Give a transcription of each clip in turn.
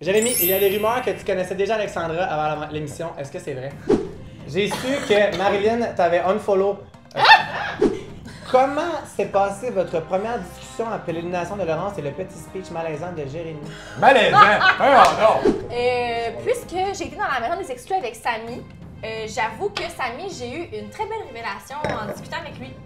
Jérémy, il y a des rumeurs que tu connaissais déjà Alexandra avant l'émission. Est-ce que c'est vrai? J'ai su que Marilyn t'avait unfollow. Comment s'est passée votre première discussion après l'élimination de Laurence et le petit speech malaisant de Jérémy? Malaisant? Puisque j'ai été dans la maison des exclus avec Samy, j'avoue que Samy, j'ai eu une très belle révélation en discutant avec lui.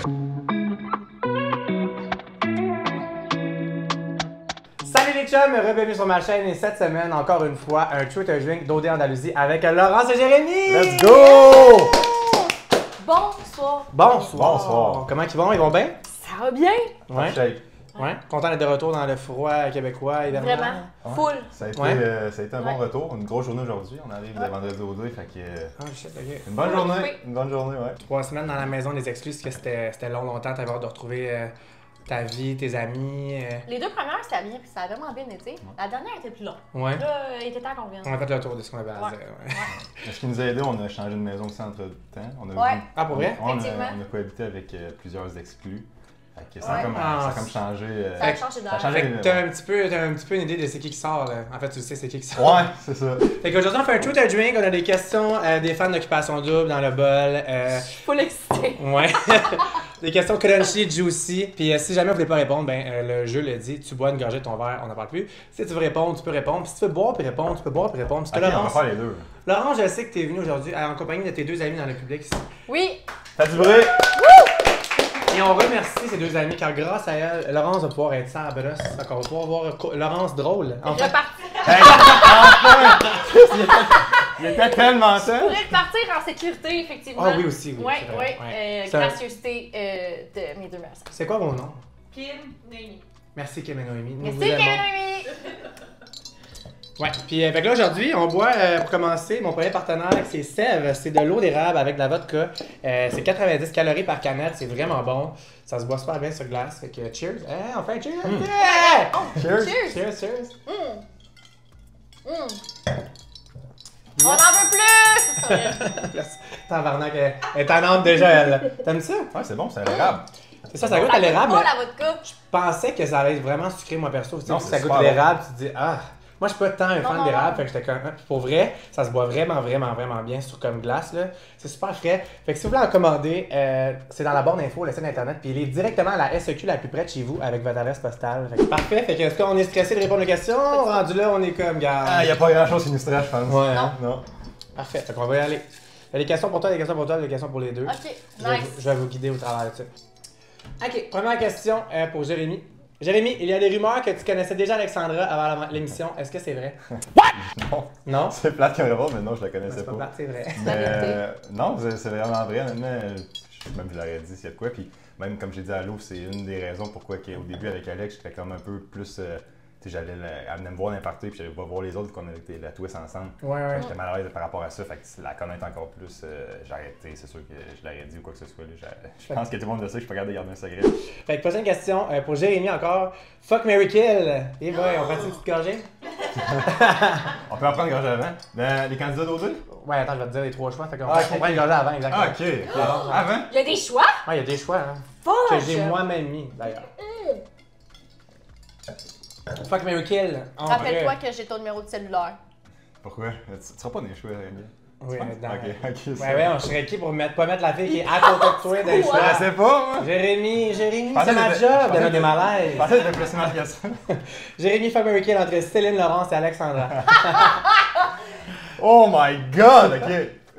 Salut les chums, bienvenue sur ma chaîne et cette semaine, encore une fois, un Truth or Drink d'OD Andalousie avec Laurence et Jérémy! Let's go! Bonsoir! Bonsoir. Comment ils vont? Ils vont bien? Ça va bien? Ouais. Ouais. Content d'être de retour dans le froid québécois, évidemment. Vraiment? Full! Ça a été, Ouais. ça a été un bon retour, une grosse journée aujourd'hui. On arrive le vendredi au 2, fait que. Ah, shit, ok. Une bonne journée. Une bonne journée, ouais. 3 semaines dans la maison des exclus, que c'était longtemps, t'avais hâte de retrouver ta vie, tes amis. Les deux premières, ça a bien, ça a vraiment bien été. La dernière était plus longue. Ouais. Là, il était temps qu'on vienne. On a fait le tour de ce qu'on avait à Ouais. dire. Ouais. Ce qui nous a aidé, on a changé de maison aussi entre temps. On a Ouais. Ah, pour vrai? Effectivement. On a cohabité avec plusieurs exclus. Fait que ça Ouais. a comme, Ah, ça a comme changé. Ça a changé ça a d'air. changé. Fait que t'as un petit peu une idée de c'est qui sort, là. En fait, tu sais c'est qui sort. Ouais, c'est ça. Fait qu'aujourd'hui, on fait un Truth or Drink. On a des questions des fans d'Occupation Double dans le bol. Full excité. Ouais. Des questions crunchy, juicy. Puis si jamais vous voulez pas répondre, ben le jeu le dit. Tu bois une gorgée de ton verre, on n'en parle plus. Si tu veux répondre, tu peux répondre. Puis si tu veux boire puis répondre, tu peux boire puis répondre. Parce que Ok, on va Laurence, faire les deux. Laurence, je sais que tu es venu aujourd'hui en compagnie de tes deux amis dans le public ici. Oui! Fais du bruit! Et on remercie ces deux amis car grâce à elle, Laurence va pouvoir être sans brosse. Fait qu'on va pouvoir voir Laurence drôle. En fait, Repartir. Hey, enfin! Il était tellement Je temps! pourrais repartir en sécurité, effectivement. Ah oui, aussi, oui, Ouais, c'est vrai. ouais. Ouais. Ça- Gracieuseté de mes deux mères. c'est quoi vos noms? Kim, Noémie. Merci Kim et Noémie. Nous Merci, vous aimons. Kevin. Ouais, puis fait que là aujourd'hui, on boit pour commencer. Mon premier partenaire, c'est Sève. C'est de l'eau d'érable avec de la vodka. C'est 90 calories par canette, c'est vraiment bon. Ça se boit super bien sur glace. Fait que cheers. Enfin cheers! Yeah! Cheers! Cheers! Cheers! On en veut plus! Tabarnak, elle est tannante déjà, elle. T'aimes ça? Ouais, c'est bon, c'est agréable. C'est ça goûte à l'érable, Oh, mais la vodka! je pensais que ça allait être vraiment sucré, moi perso. Tu sais, Non, si c'est ça goûte super l'érable, tu te dis, ah. Moi, je suis pas tant un fan non, d'érable, non. fait que j'étais comme. Puis pour vrai, ça se boit vraiment bien sur comme glace, là. C'est super frais. Fait que si vous voulez en commander, c'est dans la barre d'infos, le site internet, puis il est directement à la SEQ la plus près de chez vous avec votre adresse postale. Fait que parfait. Fait que est-ce qu'on est stressé de répondre aux questions? Rendu là, on est comme, gars. Ah, y a pas grand chose qui nous stresse, je pense. Ouais, hein? Non. Parfait. Fait qu'on va y aller. Il y a des questions pour toi, des questions pour toi, des questions pour les deux. Ok, Je vais, nice. je vais vous guider au travers de ça. Ok, première question pour Jérémy. Jérémy, il y a des rumeurs que tu connaissais déjà Alexandra avant l'émission. Est-ce que c'est vrai? Non. Non? C'est plate comme réponse, mais non, je la connaissais C'est pas pas. plate, c'est vrai. la Mais, vérité. non, c'est vraiment vrai. Honnêtement, même je l'aurais dit s'il y a de quoi. Puis même comme j'ai dit à Lou, c'est une des raisons pourquoi au début avec Alex, j'étais comme un peu plus. Tu sais, elle venait me voir dans les parties, puis j'allais pas voir les autres qu'on avait été la twist ensemble. Ouais, ouais. J'étais mal à l'aise par rapport à ça. Fait que la connaître encore plus, j'ai arrêté. C'est sûr que je l'aurais dit ou quoi que ce soit. Là. Je pense que tout le monde le sait, je suis pas capable de garder un secret. Fait que prochaine question pour Jérémy encore. Fuck, Mary kill. Et boy, on prend une petite gorgée? On peut en prendre une gorgée avant. Les candidats d'O2? Ouais, attends, je vais te dire les 3 choix. Fait qu'on Ah, ok, on prend une gorgée avant, exactement. Ah, ok. Avant? Il y a des choix? Ouais, il y a des choix, hein. Fuck! Que j'ai moi-même mis, d'ailleurs. Fuck, Mary kill. En Rappelle-toi vrai. que j'ai ton numéro de cellulaire. Pourquoi? Tu seras pas dans les choix, Rémi. Oui, dans... Ok, Ouais, ouais, on serait qui pour pas mettre la fille qui est à côté de toi dans les Je choix? sais pas, moi. Jérémy, Je pensais c'est ma que job, je il y en a pensais des que- Je malaises. pensais que c'était plus mal que ça. Jérémy fuck Mary kill entre Céline, Laurence et Alexandra. Oh my god, ok.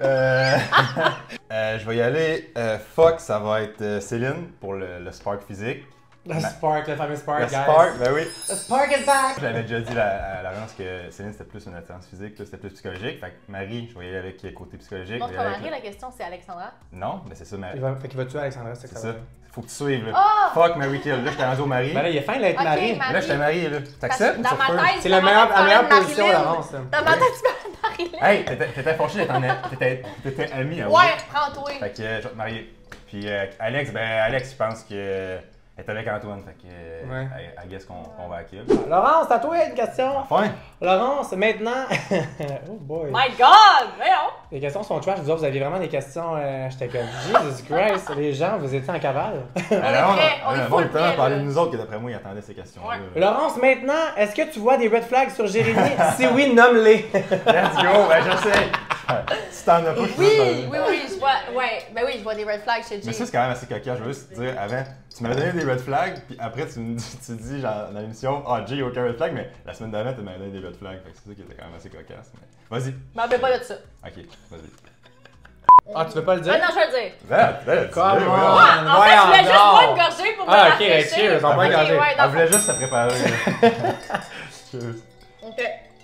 Je vais y aller. Fuck, ça va être Céline pour le spark physique. Le Spark, le fameux Spark, Le guys. spark, ben oui. The Spark is back! J'avais déjà dit à Laurence que Céline c'était plus une attirance physique, toi c'était plus psychologique. Fait que Marie, je vais y aller avec le côté psychologique. Notre je vais y aller mari, avec la question c'est Alexandra. Non, mais c'est ça, Marie. Fait qu'il va tuer Alexandra, c'est C'est ça. ça. Faut que tu suives, là. Oh! Fuck, Mary Kill. Là, j'étais rendu au mari. Ben là, il est fin d'être Ok, marié. Marie. Là, j'étais marié, là. T'acceptes? Dans ou ma sur feu? tête, C'est dans la ma meilleure, tête, la meilleure Marilyn. position, Laurence. là. Dans ma tête, tu parles Marilyn. Hey, t'étais fâché t'étais ami à Ouais, prends-toi. Fait que je vais te marier. Puis Alex, ben Alex, je pense que Elle est avec Antoine, fait que Ouais. I guess qu'on va à kill. Laurence, c'est à toi une question. Enfin! Laurence, maintenant. Oh boy. My God! Voyons! Les questions sont trash. Vous autres, vous aviez vraiment des questions. J'étais comme Jesus Christ. Les gens, vous étiez en cavale. Alors, prêt, on est full tellement prêt, parler là. de nous autres que d'après moi, ils attendaient ces questions-là. Ouais. Laurence, maintenant, est-ce que tu vois des red flags sur Jérémy? Si oui, nomme-les. Let's go! Ben, je sais! Si t'en as pas, je peux Oui, je vois. Ouais, ben oui, je vois des red flags chez Mais Jay. ça, c'est quand même assez cocasse. Je veux juste te dire, avant, tu m'avais donné des red flags, puis après, tu dis genre, dans l'émission, ah, Jay, aucun red flag, mais la semaine d'avant, tu m'avais donné des red flags. Fait que c'est ça qui était quand même assez cocasse. Mais... Vas-y. Je m'en rappelle pas de ça. Ok, vas-y. Ah, tu veux pas le dire? Ah non, je vais le dire. Comment? Ouais, En fait, je voulais juste boire une gorgée pour me Ah, ok, rafraîchir. cheers, on va Ok, gorgée. ouais, Elle dans voulait juste se préparer. Cheers. Ok.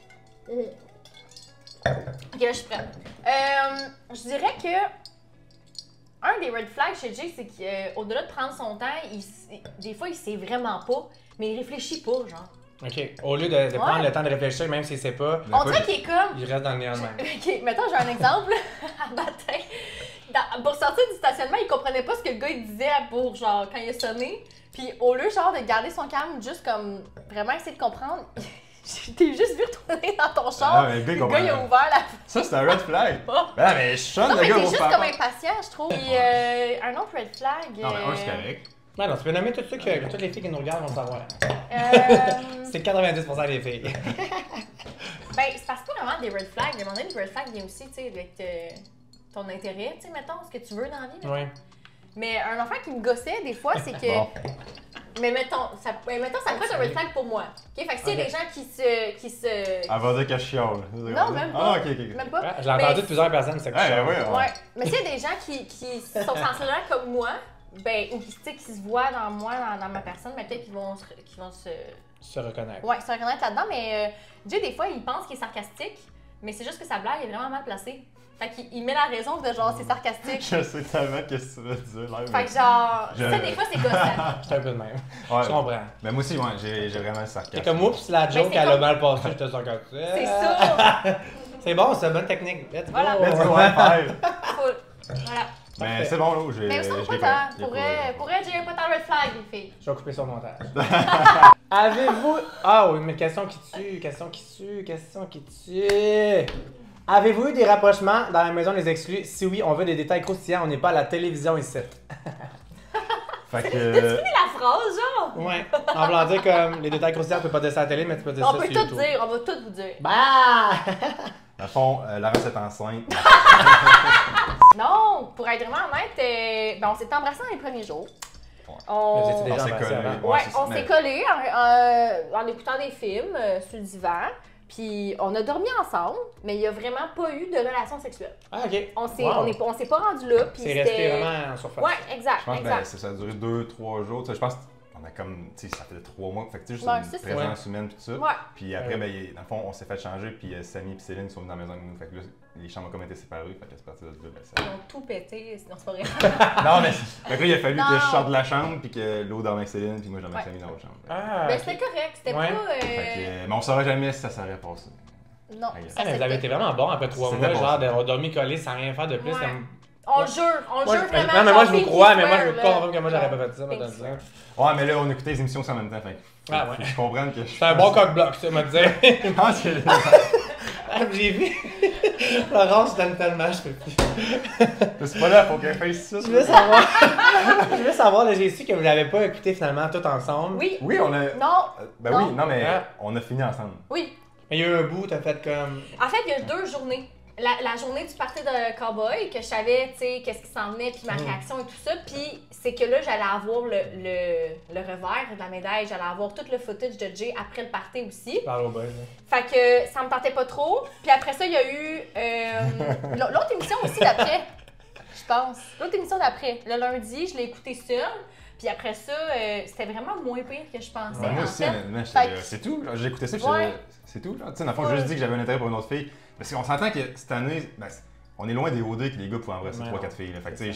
Ok, là, je suis prête. Je dirais que un des red flags chez Jay, c'est qu'au-delà de prendre son temps, des fois, il sait vraiment pas, mais il réfléchit pas, genre. Ok. Au lieu de prendre le temps de réfléchir, même s'il sait pas, On dirait qu'il est comme. il reste dans le néant de même. Ok, mettons, j'ai un exemple. Un matin, pour sortir du stationnement, il comprenait pas ce que le gars il disait pour, genre, quand il a sonné. Puis au lieu, genre, de garder son calme, juste comme vraiment essayer de comprendre, je t'ai juste vu retourner dans ton char. Ah, mais le gars, il il a comprenait. ouvert la Ça, c'est un red flag. porte. Ben, mais je sonne, Non, le mais gars, t'es au juste faire comme peur. impatient, je trouve. Puis un autre red flag. Non, mais un, c'est correct. Ouais, non, tu peux nommer tout ça que toutes les filles qui nous regardent vont le savoir. C'est 90% des filles. Ben, c'est parce que pas vraiment des red flags. À un moment donné, le red flag vient aussi, tu sais, avec ton intérêt, tu sais, mettons, ce que tu veux dans la vie. Mettons. Ouais. Mais un enfant qui me gossait, des fois, c'est que. Bon. Mais mettons, ça peut être un red flag pour moi. Ok, fait que s'il y a des gens qui se. Elle va dire que je chiale. Non, même pas. Ah, ok, ok. Même pas. Ouais, je l'ai entendu de plusieurs personnes, c'est que Ouais, je ouais, ouais. Ouais. Mais s'il y a des gens qui sont sensiblement comme moi, ben, ou qui, tu sais, qui se voient dans moi, dans ma personne, ben, peut-être qu'ils vont se reconnaître. Ouais, se reconnaître là-dedans, mais Jay, des fois, il pense qu'il est sarcastique, mais c'est juste que sa blague est vraiment mal placée. Fait qu'il met la raison de genre, c'est sarcastique. Je sais tellement qu'est-ce que tu veux dire là. Fait que genre, Je- ça, des fois, c'est gossant. C'est un peu de même. Ouais. Je comprends. Mais moi aussi, ouais, j'ai vraiment le C'est sarcasme. comme oups, la joke, c'est elle a comme- mal passé, je te sens comme ça. C'est ça! C'est bon, c'est une bonne technique. Let's go. Voilà. Let's go, high five. Cool. Voilà. Mais Parfait. c'est bon, là, j'ai. Mais ça, je pas l'ai tant. pas- Pourrait, j'ai pas tant red flag, les filles. Je vais couper ça au montage. Avez-vous... Ah oui, mais question qui tue, question qui tue, question qui tue. Avez-vous eu des rapprochements dans la maison des exclus? Si oui, on veut des détails croustillants, on n'est pas à la télévision ici. Fait que. T'as-tu fini la phrase, genre? Ouais. En voulant dire comme les détails croustillants, tu peux pas dire ça à la télé, mais tu peux dire On ça peut sur tout YouTube. dire, on va tout vous dire. Bah! Dans le fond, Laurence est enceinte. Non, pour être vraiment honnête, ben, on s'est embrassés dans les premiers jours. Ouais. On... Mais vous étiez On déjà s'est embrassés collés. avant. Ouais, c'est- on mais- s'est collés en écoutant des films sur le divan. Puis on a dormi ensemble, mais il n'y a vraiment pas eu de relation sexuelle. Ah, ok. On s'est Wow. on s'est pas rendu là. Puis C'est resté c'était- vraiment en surface. Ouais, exact, Je pense que exact. ben, ça a duré 2-3 jours. Tu sais, je pense qu'on a comme. Tu sais, ça fait 3 mois. Fait que tu sais, juste Ouais, une c'est ça. présence humaine pis tout ça. Ouais. Puis après, Ouais. ben, dans le fond, on s'est fait changer. Puis Samy et Céline sont venus dans la maison avec nous. Fait que là, les chambres ont comme été séparées. Fait que c'est parti de là. Ben, ça... Ils ont tout pété, sinon c'est pas vrai. Non, mais. Fait que là, il a fallu Non. que je sorte de la chambre. Puis que l'eau dormait avec Céline. Puis moi, je dormais avec Ouais. Samy dans l'autre chambre. Ah, Mais ok. c'était correct, c'était Ouais. pas. Fait que, mais on saura jamais si ça s'aurait passé. Non, Ah, ça Ah, mais vous avez été vraiment bon après 3 C'était mois, bon, genre ça. d'avoir dormi collé sans rien faire de plus. Ouais. Comme... On le jure Moi, vraiment. non, mais moi genre je vous Pinky crois, mais moi je Swear, veux là. pas confirmer que moi j'aurais pas fait ça, Pinky maintenant. Swear. Ouais, mais là, on écoutait les émissions aussi en même temps. Fait que Ah, faut ouais. que je comprenne que je. C'est un bon coq-bloc, ça, m'a dit. Je pense que. Ah, j'ai vu. Laurence, je donne tellement, je peux plus. C'est pas là, faut qu'elle fasse ça. Je veux savoir. Je veux savoir, là, j'ai su que vous l'avez pas écouté finalement tout ensemble. Oui. Oui, on a. Non. Ben Non. oui, non, mais Ah. on a fini ensemble. Oui. Mais il y a eu un bout, t'as fait comme. En fait, il y a 2 journées. La journée du party de cowboy, que je savais, tu sais, qu'est-ce qui s'en venait, puis ma réaction et tout ça. Puis c'est que là, j'allais avoir le revers de la médaille. J'allais avoir tout le footage de Jay après le party aussi. Parle au boss, là. Fait que ça me tentait pas trop. Puis après ça, il y a eu l'autre émission aussi d'après, je pense. L'autre émission d'après. Le lundi, je l'ai écouté seule. Puis après ça, c'était vraiment moins pire que je pensais. Ouais, moi en aussi, fait. honnêtement, Fait j'étais que- c'est tout. Genre, j'ai écouté ça, puis Ouais. j'étais c'est tout. Genre. Tu sais, dans le fond, j'ai juste dit que j'avais un intérêt pour une autre fille. Parce qu'on s'entend que cette année, ben, on est loin des OD que les gars pouvaient embrasser Ouais, 3-4 filles. Là. Fait que, tu sais,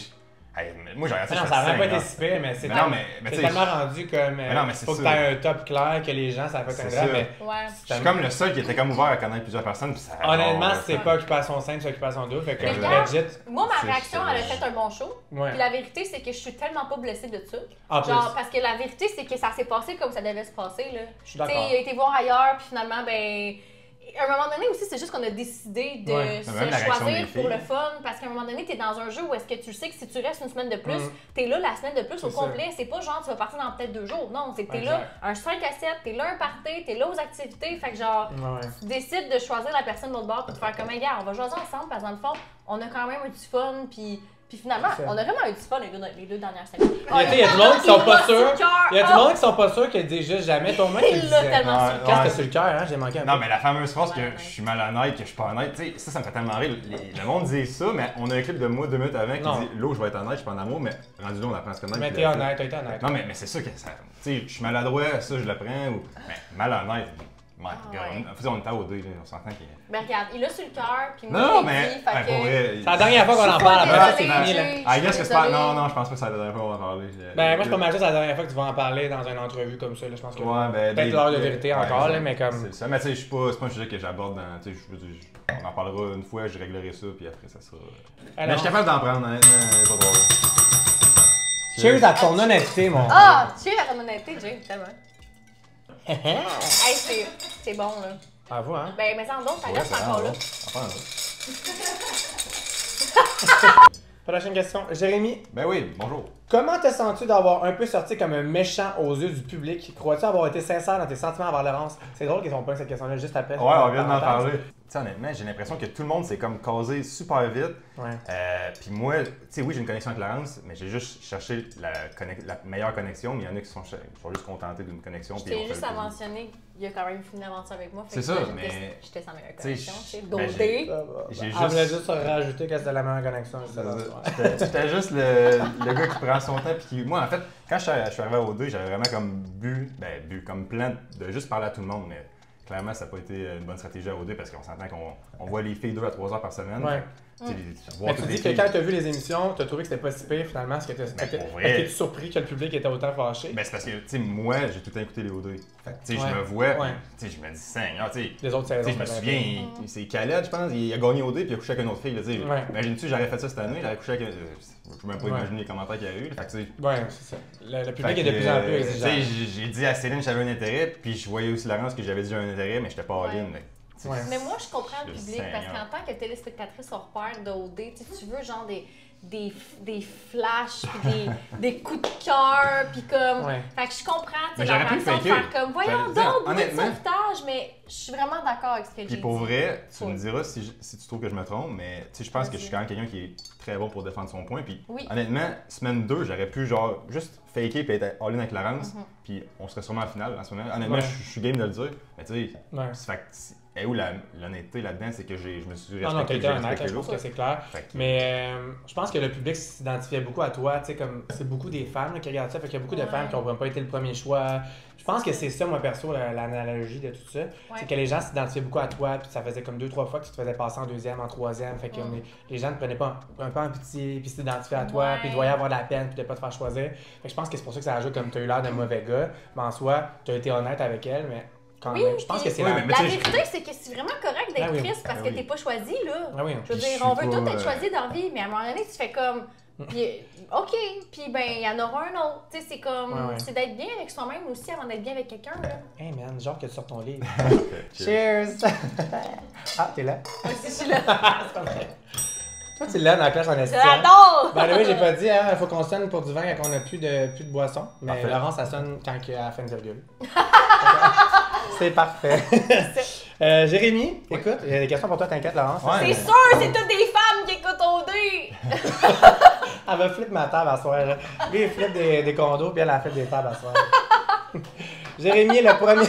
Hey, moi, j'ai regardé ça, Non, je ça fais n'a pas été 5 ans. si pire, mais c'est Mais non, mais tu c'est sais, tellement rendu comme. non, mais c'est faut que tu ça. aies un top clair, que les gens, ça fait un C'est drame. ça. Mais Ouais. je suis comme le seul qui était comme ouvert à connaître plusieurs personnes. Puis ça, honnêtement, genre, c'est pas occupation simple, c'est occupation double. Fait que Mais regarde, legit. Moi, ma C'est- réaction, c'est- elle a fait un bon show. Ouais. Puis la vérité, c'est que je suis tellement pas blessée de ça. En plus. Genre, parce que la vérité, c'est que ça s'est passé comme ça devait se passer, là. Je suis Tu sais, d'accord. il a été voir ailleurs, puis finalement, ben. À un moment donné aussi, c'est juste qu'on a décidé de Ouais. se Même la réaction choisir des pour filles. le fun. Parce qu'à un moment donné, t'es dans un jeu où est-ce que tu sais que si tu restes une semaine de plus, Mm. t'es là la semaine de plus au C'est complet. C'est pas genre tu vas partir dans peut-être 2 jours. Non, c'est que t'es là Exact. un 5 à 7, t'es là un party, t'es là aux activités. Fait que genre, Ouais. tu décides de choisir la personne de l'autre bord pour te faire comme, hey, gars, on va jouer ensemble parce que dans le fond, on a quand même eu du fun. Puis finalement, C'est ça. on a vraiment eu du fun les deux dernières semaines. Il y a du monde qui sont pas sûrs. Il y a du Ah! monde qui sont pas sûrs qu'ils disent juste jamais. Ton mec, Il l'a tellement Ouais, sur le Qu'est-ce cœur. que sur le cœur, hein? J'ai manqué un peu. Non, mais la fameuse phrase que Ouais, je suis malhonnête, que je suis pas honnête, tu sais, ça me fait tellement rire. Le monde dit ça, mais on a un clip de moi 2 minutes avant qui Non. dit L'eau, je vais être honnête, je suis pas en amour, mais rendu là, on apprend à se connaître. Mais puis t'es là, honnête, t'as été honnête. Non, mais c'est ça que ça. Tu sais, je suis maladroit, ça, je le prends, ou. Mais malhonnête. My God, ouais. on était au 2, là, on s'entend qu'il. Mais regarde, il l'a sur le cœur, puis moi, Non, je l'ai mais. dit, fait Ouais, que- pour vrai. C'est la dernière fois qu'on en Je suis parle, pas après ça, c'est désolée, fini, là. Jay. Ah, Je guess suis que c'est pas. désolée. Non, je pense pas que c'est la dernière fois qu'on va en parler. Ben, moi, je suis pas mal sûr que c'est la dernière fois que tu vas en parler dans une entrevue comme ça. Là. Je pense que Ouais, ben. peut-être l'heure de vérité encore, là, exact. mais comme. C'est ça, mais tu sais, c'est pas un sujet que j'aborde dans. Tu sais, je veux dire, on en parlera une fois, je réglerai ça, puis après, ça sera. Mais je Alors, suis capable d'en prendre, honnêtement, pas de problème. cheers à ton honnêteté, mon. Ah, tu es à ton honnêteté, Jay, tellement. Hey, c'est bon, là. À vous, hein? Ben, mais sans d'autres, ça Ouais, reste c'est encore là. vraiment bon. Prochaine question. Jérémy, Ben oui, bonjour. comment te sens-tu d'avoir un peu sorti comme un méchant aux yeux du public? Crois-tu avoir été sincère dans tes sentiments envers Laurence? C'est drôle qu'ils ont pas eu cette question-là juste après. Ouais, on vient d'en parler. Tu sais, honnêtement, j'ai l'impression que tout le monde s'est comme casé super vite. Ouais. Puis moi, tu sais, oui, j'ai une connexion avec Laurence, mais j'ai juste cherché la meilleure connexion. Mais il y en a qui sont juste contentés d'une connexion. Je puis on t'ai fait juste le à plaisir. mentionner qu'il a quand même fait une aventure avec moi. fait C'est que ça, j'étais- mais- J'étais sans meilleure Tu sais, connexion, tu sais, ben, goldé. J'ai Elle juste- voulait juste rajouter que c'était la meilleure connexion. juste là, ouais. J'étais juste le gars qui prend son temps. Puis qui, moi, en fait, quand je suis arrivé au 2, j'avais vraiment comme bu comme plan de juste parler à tout le monde. Mais clairement, ça n'a pas été une bonne stratégie à OD parce qu'on s'entend qu'on voit les filles 2 à 3 heures par semaine. Ouais. Tu sais, voir Mais tu toutes dis les que filles. quand tu as vu les émissions, tu as trouvé que c'était pas si pire finalement. Est-ce que pour vrai. t'es surpris que le public était autant fâché? Ben, c'est parce que, tu sais, moi, j'ai tout le temps écouté les O2. Fait que, tu sais, Ouais. je me vois, Ouais. puis, tu sais, je me dis, Seigneur, tu sais. Les autres Tu sais, saisons. je me c'était souviens, bien. c'est Khaled, je pense, il a gagné OD puis il a couché avec une autre fille. Là, tu sais. Ouais. Imagine-tu, j'aurais fait ça cette année, j'aurais couché avec. Je peux même pas Ouais. imaginer les commentaires qu'il y a eu. Fait que, tu sais, Ouais, c'est ça. Le public fait est de que, plus en plus tu sais, exigeant. j'ai dit à Céline que j'avais un intérêt, puis je voyais aussi Laurence que j'avais dit un intérêt, mais j'étais pas Ouais. all-in. Mais, tu sais, Ouais. Mais moi, je comprends le Le public parce Seigneur. qu'en tant que téléspectatrice hors pair d'OD, tu veux genre des flashs, puis des coups de cœur, puis comme. Ouais. Fait que je comprends, tu Mais sais, la j'aurais pu réaction de faker. faire comme, voyons J'allais dire, donc, bruit de honnêtement. sauvetage, mais je suis vraiment d'accord avec ce que j'ai Puis dit. pour vrai, tu Ouais. me diras si tu trouves que je me trompe, mais tu sais, je pense que je suis quand même quelqu'un qui est très bon pour défendre son point. Puis Oui. honnêtement, semaine 2, j'aurais pu genre juste faker puis être all-in avec Laurence, Mhm. puis on serait sûrement en finale en ce moment. Honnêtement, Ouais. je suis game de le dire, mais tu sais, Ouais. c'est fait que et où l'honnêteté là-dedans, c'est que je me suis Non, non, t'as respecté, été j'ai honnête, respecté je pense l'autre. que c'est clair. Fait que- Mais je pense que le public s'identifiait beaucoup à toi, tu sais, comme c'est beaucoup des femmes là, qui regardent ça, fait qu'il y a beaucoup de Ouais. femmes qui n'ont pas été le premier choix. Je pense que c'est ça, moi perso, l'analogie de tout ça. C'est que les gens s'identifiaient beaucoup à toi, puis ça faisait comme 2-3 fois que tu te faisais passer en deuxième, en troisième, fait que les gens ne prenaient pas un peu en pitié, puis s'identifiaient à toi, Ouais. puis ils te voyaient avoir de la peine, puis de pas te faire choisir. Fait que je pense que c'est pour ça que ça ajoute comme tu as eu l'air d'un mauvais gars, mais en soi, tu as été honnête avec elle, mais quand Oui, même, je pense que c'est oui, la... mais La tu sais, vérité, c'est que c'est vraiment correct d'être Ah oui. triste parce Ah que oui. t'es pas choisi, là. Ah oui, Je veux Puis dire, je on suis veut pas, tous être choisis dans la vie, mais à un moment donné, tu fais comme. Puis, OK, puis ben, il y en aura un autre. Tu sais, c'est comme. Ouais, ouais. C'est d'être bien avec soi-même aussi avant d'être bien avec quelqu'un, là. Hey man, genre que tu sors ton livre. Cheers. Cheers! Ah, t'es là? Moi aussi, je suis là. C'est pas vrai. Toi, tu l'as dans la classe en Je estime. l'adore! Ben oui, j'ai pas dit, il faut qu'on sonne pour du vin quand on n'a plus de boisson. Mais Parfait. Laurent, ça sonne quand il y a la fin de virgule. C'est parfait. Jérémy, écoute, il y a des questions pour toi, t'inquiète, Laurence. Ouais. C'est sûr, c'est toutes des femmes qui écoutent OD! Elle va flipper ma table à soir. Là. Lui, il flippe des condos, puis elle a fait des tables à soir. Jérémy, le premier.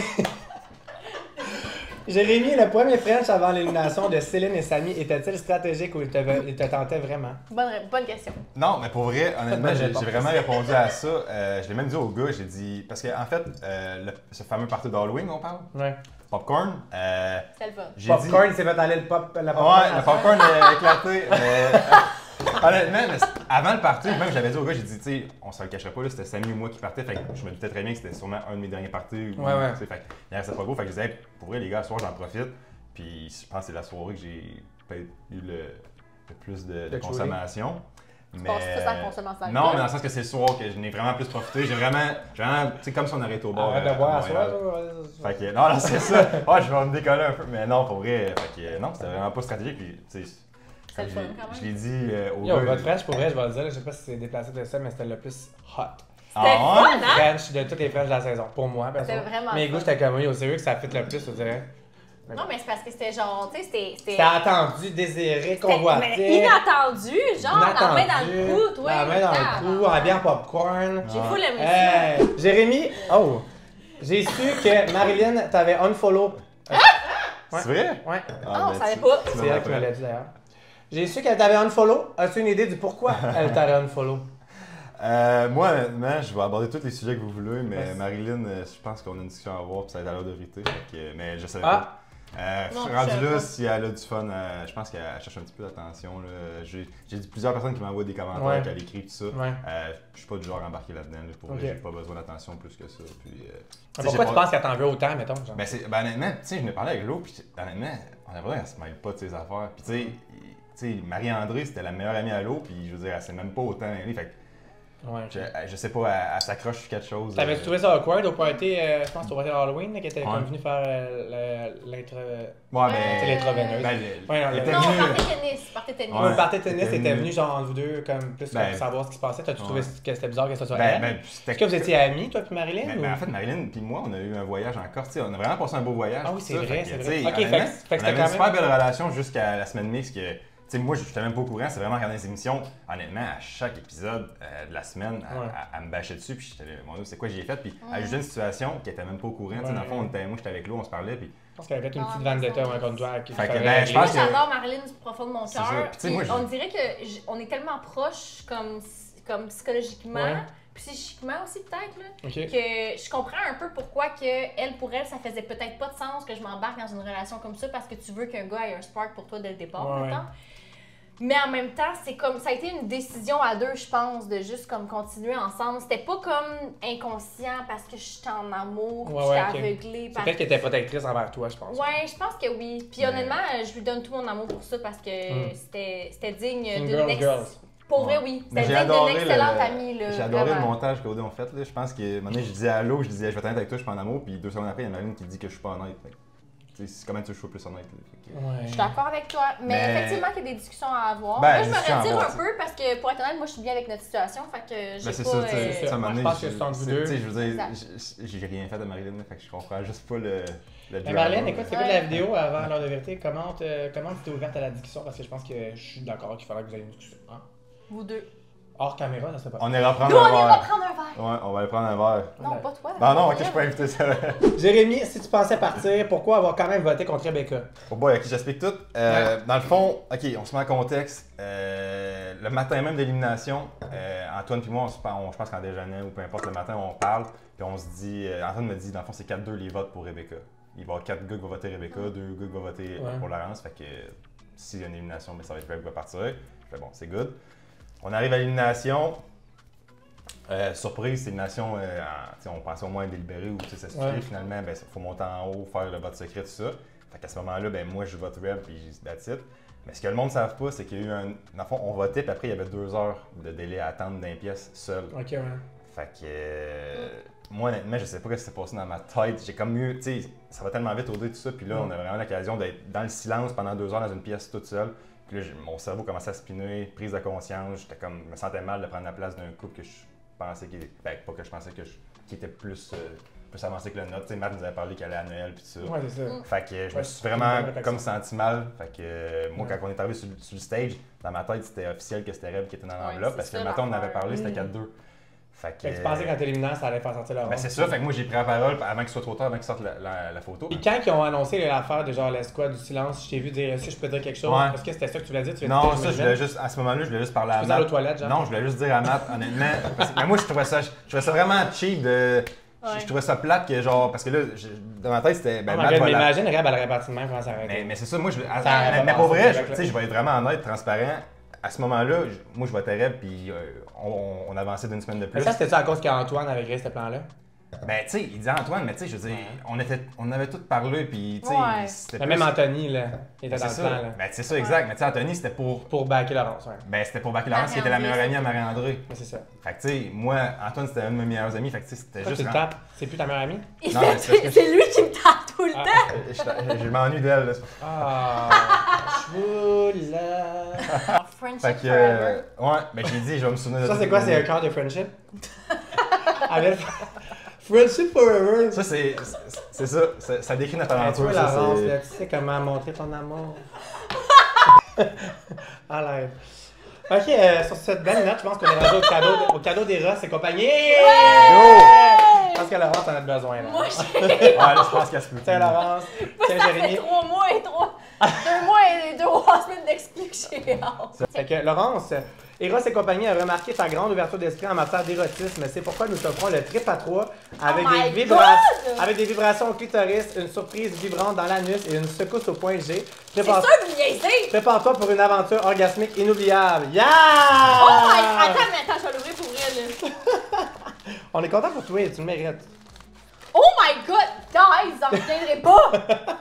Jérémy, le premier French avant l'élimination de Céline et Samy était-il stratégique ou il te tentait vraiment? Bonne question. Non, mais pour vrai, honnêtement, Moi, j'ai j'ai pas vraiment répondu à ça. Je l'ai même dit au gars, j'ai dit. Parce qu'en fait, ce fameux party d'Halloween, on parle, Ouais. popcorn, C'est le fun. j'ai Popcorn, dit. il s'est fait aller la popcorn. Ouais, le popcorn a éclaté. Mais, honnêtement, mais avant le party, même j'avais dit au gars, j'ai dit, tu sais, on se le cacherait pas, là, c'était Samy ou moi qui partait, fait que je me doutais très bien que c'était sûrement un de mes derniers parties. Ouais, ouais. Fait que il restait pas gros, fait que je disais, hey, pour vrai, les gars, ce soir, j'en profite. Puis je pense que c'est la soirée que j'ai peut-être eu le plus de consommation. Tu passes tout à consommation. Non, mais dans le sens que c'est le soir que je n'ai vraiment plus profité. J'ai vraiment, tu sais, comme si on arrêtait au bar. Arrête de boire à Montréal. soi, Fait que, non, c'est ça. Je vais me décoller un peu. Mais non, pour vrai, fait que, non, c'était vraiment pas stratégique. Puis, tu sais, C'est le fun quand même. je l'ai dit au Yo, gars. votre French, pour vrai, je vais le dire, je sais pas si c'est déplacé de ça, mais c'était le plus hot. C'était fun, hein? French de toutes les French de la saison, pour moi. C'était vraiment Mes fun. goûts, j'étais comme, yo, c'est vrai que ça fit le plus, je dirais. Non, mais c'est parce que c'était genre, tu sais, C'était attendu, désiré, mais convoité. inattendu, genre la main dans le cou, toi. La main dans le cou, en bière popcorn. J'ai full aimé ça. Hey, Jérémy, oh, j'ai su que Marilyn t'avait unfollow. Ouais. C'est vrai? Ouais, Ah, on ben, savait tu- pas. tu c'est m'en elle qui me rappelles. l'a dit d'ailleurs. J'ai su qu'elle t'avait unfollow. As-tu une idée du pourquoi elle t'avait unfollow? Moi, honnêtement, je vais aborder tous les sujets que vous voulez, mais Vas-y. Marilyn, je pense qu'on a une discussion à avoir, puis ça va être à l'heure de vérité. Fait que, mais je savais Ah. pas. Je Non, suis je rendu savais là, pas. si elle a du fun, je pense qu'elle cherche un petit peu d'attention. Là. J'ai plusieurs personnes qui m'envoient des commentaires, Ouais. qu'elle écrit, tout ça. Ouais. Je suis pas du genre embarqué là-dedans. Là, pour vrai, Ok. j'ai pas besoin d'attention plus que ça. Puis, tu sais, Pourquoi j'ai tu pas- penses qu'elle t'en veut autant, mettons? Genre? Ben, honnêtement, tu sais, je venais parler avec l'eau, puis honnêtement, on a l'impression qu'elle se mêle pas de ses affaires. Puis, tu sais, Marie-André, c'était la meilleure amie à l'eau, puis je veux dire, elle s'est même pas autant mêlée. Fait que, Ouais. je sais pas, elle s'accroche sur quelque chose. T'avais-tu trouvé ça awkward au party, je pense au party Halloween, là, qui était Ouais. comme venu faire l'intro... Ouais, C'est ben. l'intraveineuse. Ben, Ouais, non, elle était Non, venue- party tennis. Ouais. Le party tennis C'était était venu. venu genre entre vous deux, comme plus Ben, pour savoir ce qui se passait. T'as-tu trouvé ouais. que c'était bizarre que ça soit Ben, elle? ben, c'était- Est-ce que vous étiez amis, toi puis Marilyn? Mais, ou- mais en fait, Marilyn puis moi, on a eu un voyage en Corse. Tu sais, on a vraiment passé un beau voyage. Ah oui, tout c'est ça. vrai, Fait que, c'est tu vrai. sais, Ok, fait que honnêtement, c'était on avait quand une super même- belle relation jusqu'à la semaine mixte. Tu sais, moi, je n'étais même pas au courant. C'est vraiment regarder les émissions. Honnêtement, à chaque épisode de la semaine, elle me bâchait dessus. Puis j'étais là, mon Dieu, c'est quoi j'ai fait? Puis elle jugeait une situation qui était même pas au courant. Tu sais, dans le fond, moi, j'étais avec l'eau, on se parlait. Puis Je pense qu'elle avait fait une Ah, petite mais vendetta ça, contre toi. Qui Fait que, fallait ben, je régler. Moi, pense que- j'adore Marilyn du profond de mon C'est cœur. ça. Puis, tu sais, Puis moi, on dirait qu'on est tellement proches comme psychologiquement, Ouais. psychiquement aussi peut-être, là, Ok. que je comprends un peu pourquoi que elle, pour elle, ça faisait peut-être pas de sens que je m'embarque dans une relation comme ça parce que tu veux qu'un gars ait un spark pour toi dès le départ, Ouais, mettons. Mais en même temps, c'est comme ça a été une décision à deux, je pense, de juste comme continuer ensemble. C'était pas comme inconscient parce que j'étais en amour, puis Ouais, j'étais ouais, ok. aveuglée. C'est par- peut-être qu'elle était protectrice envers toi, je pense. Ouais, je pense que oui. Puis Mais- honnêtement, je lui donne tout mon amour pour ça parce que c'était digne Une d'une girls. Pour vrai, Ouais. oui. Mais C'était j'ai digne d'une adoré excellente amie, là. J'ai adoré le vraiment. montage qu'Odé ont fait. Là. Je pense que un moment donné, je disais à l'eau, je disais je vais t'être avec toi, je suis pas en amour. Puis 2 secondes après, il y a Marilyn qui dit que je suis pas honnête. Fait que, tu sais, comment tu veux que je sois plus honnête? Là. Fait que- Ouais. Je suis d'accord avec toi. Mais, Mais- effectivement, qu'il y a des discussions à avoir. Ben, Là, je des me discussions à retire avoir, un peu parce que, pour être honnête, moi, je suis bien avec notre situation. Fait que j'ai Ben, c'est pas. ça, tu sais, c'est ça. à un moment Moi, je donné, pense que c'est entre vous deux. tu sais, je veux dire, Exact. j'ai rien fait à Marilyn, là, fait que je comprends juste pas le Mais drama, Marilyn, là. écoute, c'est Ouais. quoi la vidéo avant l'heure de vérité? Comment tu t'es ouverte à la discussion? Parce que je pense que je suis d'accord qu'il faudrait que vous ayez une discussion. Hein? Vous deux. Hors caméra, ça se fait pas. On ira prendre Nous, on un ira verre. prendre un verre. Ouais, on va aller prendre un verre. Non, pas toi. Non, non, ok, je peux pas inviter ça. Jérémy, si tu pensais partir, pourquoi avoir quand même voté contre Rebecca? Oh boy, ok, j'explique tout. Dans le fond, ok, on se met en contexte. Le matin même d'élimination, Antoine puis moi, je pense qu'en déjeuner ou peu importe, le matin, on parle. Puis on se dit, Antoine me dit, dans le fond, c'est 4-2 les votes pour Rebecca. Il va y avoir 4 gars qui vont voter Rebecca, 2 gars qui vont voter pour Laurence. Fait que s'il y a une élimination, ben, ça va être Rebecca qui va partir. Fait bon, c'est good. On arrive à l'élimination. Surprise, c'est l'élimination, on pensait au moins délibérer ou ça se Ouais. finalement, il faut monter en haut, faire le vote secret, tout ça. Fait qu'à ce moment-là, ben, moi je vote Reb puis that's it. Mais ce que le monde ne savent pas, c'est qu'il y a eu un. Dans le fond, on votait, puis après, il y avait 2 heures de délai à attendre dans les pièces seul. Ok, ouais. Fait que. Moi, honnêtement, je sais pas ce qui s'est passé dans ma tête. J'ai comme mieux. Tu sais, ça va tellement vite au dé, tout ça. Puis là, on a vraiment l'occasion d'être dans le silence pendant 2 heures dans une pièce toute seule. Puis là, mon cerveau commençait à spinner, prise de conscience. J'étais comme. Je me sentais mal de prendre la place d'un couple que je pensais qu'il. Ben, pas que je pensais qui était plus avancé que le nôtre. Tu sais, Matt nous avait parlé qu'elle allait à Noël, puis tout ça. Ouais, c'est ça. Fait que je me Ouais, suis c'est une vraiment bonne réflexion. comme senti mal. Fait que moi, Ouais. quand on est arrivé sur le stage, dans ma tête, c'était officiel que c'était Reb qui était dans Ouais, l'enveloppe c'est parce que ça, le matin, on en avait l'affaire. parlé, c'était Mm. 4-2. Fait que. Fait que tu pensais qu'en t'éliminant, ça allait faire sortir leur Ben c'est ça, fait que moi j'ai pris la parole avant qu'il soit trop tard, avant qu'il sorte la photo. Puis quand ils ont annoncé l'affaire de genre l'escouade du silence, je t'ai vu dire est-ce que je peux dire quelque chose? Ouais. Est-ce que c'était ça que tu voulais dire? Tu Non, dire, ça, je voulais juste, à ce moment-là, je voulais juste parler à Tu faisais aller aux Matt. toilettes, genre? Non, je voulais juste dire à Matt, honnêtement. Mais moi, je trouvais ça vraiment cheap de. Ouais. Je trouvais ça plate que genre. Parce que là, dans ma tête, c'était. Ben, Matt va mais la- imagine, Reb, elle aurait parti de même comment ça aurait été. Mais c'est ça, moi, Ça aurait mais pas pour passé, vrai, direct, tu sais, je vais être vraiment honnête, transparent. à ce moment-là, moi, je voterais, puis on avançait d'une semaine de plus. Mais ça, c'était-tu à cause qu'Antoine avait créé ce plan-là? Ben, tu sais, il disait Antoine, mais tu sais, je veux dire, on avait tout parlé, puis tu sais, Ouais. c'était Mais plus... même Anthony, là, il était Ben, dans c'est le ça. plan, là. Ben, c'est ça, exact. Mais tu sais, Anthony, c'était pour... Pour backer Laurence, ouais. Ben, c'était pour Bac Laurence, qui était la meilleure amie à Marie-André. Mais c'est ça. Fait que tu sais, moi, Antoine, c'était un de mes meilleurs amis, fait que tu sais, c'était Pourquoi juste... tu le tapes? C'est plus ta meilleure amie? Non, mais c'est parce que C'est lui qui me tape tout le Ah. temps. je m'ennuie d'elle, là. Ah, choula. Friendship Fait que, forever. ouais, ben j'ai dit, je vais me souvenir de Ça, tout c'est quoi? le C'est un monde. cœur de friendship? Avec... Friendship forever. Ça, c'est ça, ça décrit notre Hey, toi, aventure, ça, Laurence, c'est... là, tu sais comment montrer ton amour. À l'aide. Ok, sur cette belle note, je pense qu'on est rendu au cadeau des Ross et compagnie. Je pense que Laurence en a besoin, là. Moi, j'ai Ouais, là, je pense qu'elle se peut. Tiens, Laurence. Tiens, ça fait Jérémy. 3 mois et 2 mois et 3 semaines d'exclus que j'ai hâte. Fait que, Laurence, Eros et compagnie a remarqué ta grande ouverture d'esprit en matière d'érotisme. C'est pourquoi nous t'offrons le trip à 3 avec, Oh my avec des vibrations au clitoris, une surprise vibrante dans l'anus et une secousse au point G. C'est Prépare- sûr que vous niaisez! Prépare-toi pour une aventure orgasmique inoubliable. Yeah! Oh my... Attends, je vais l'ouvrir pour vrai, là. On est content pour toi, tu le mérites. Oh my god! Guys, j'en reviendrai pas!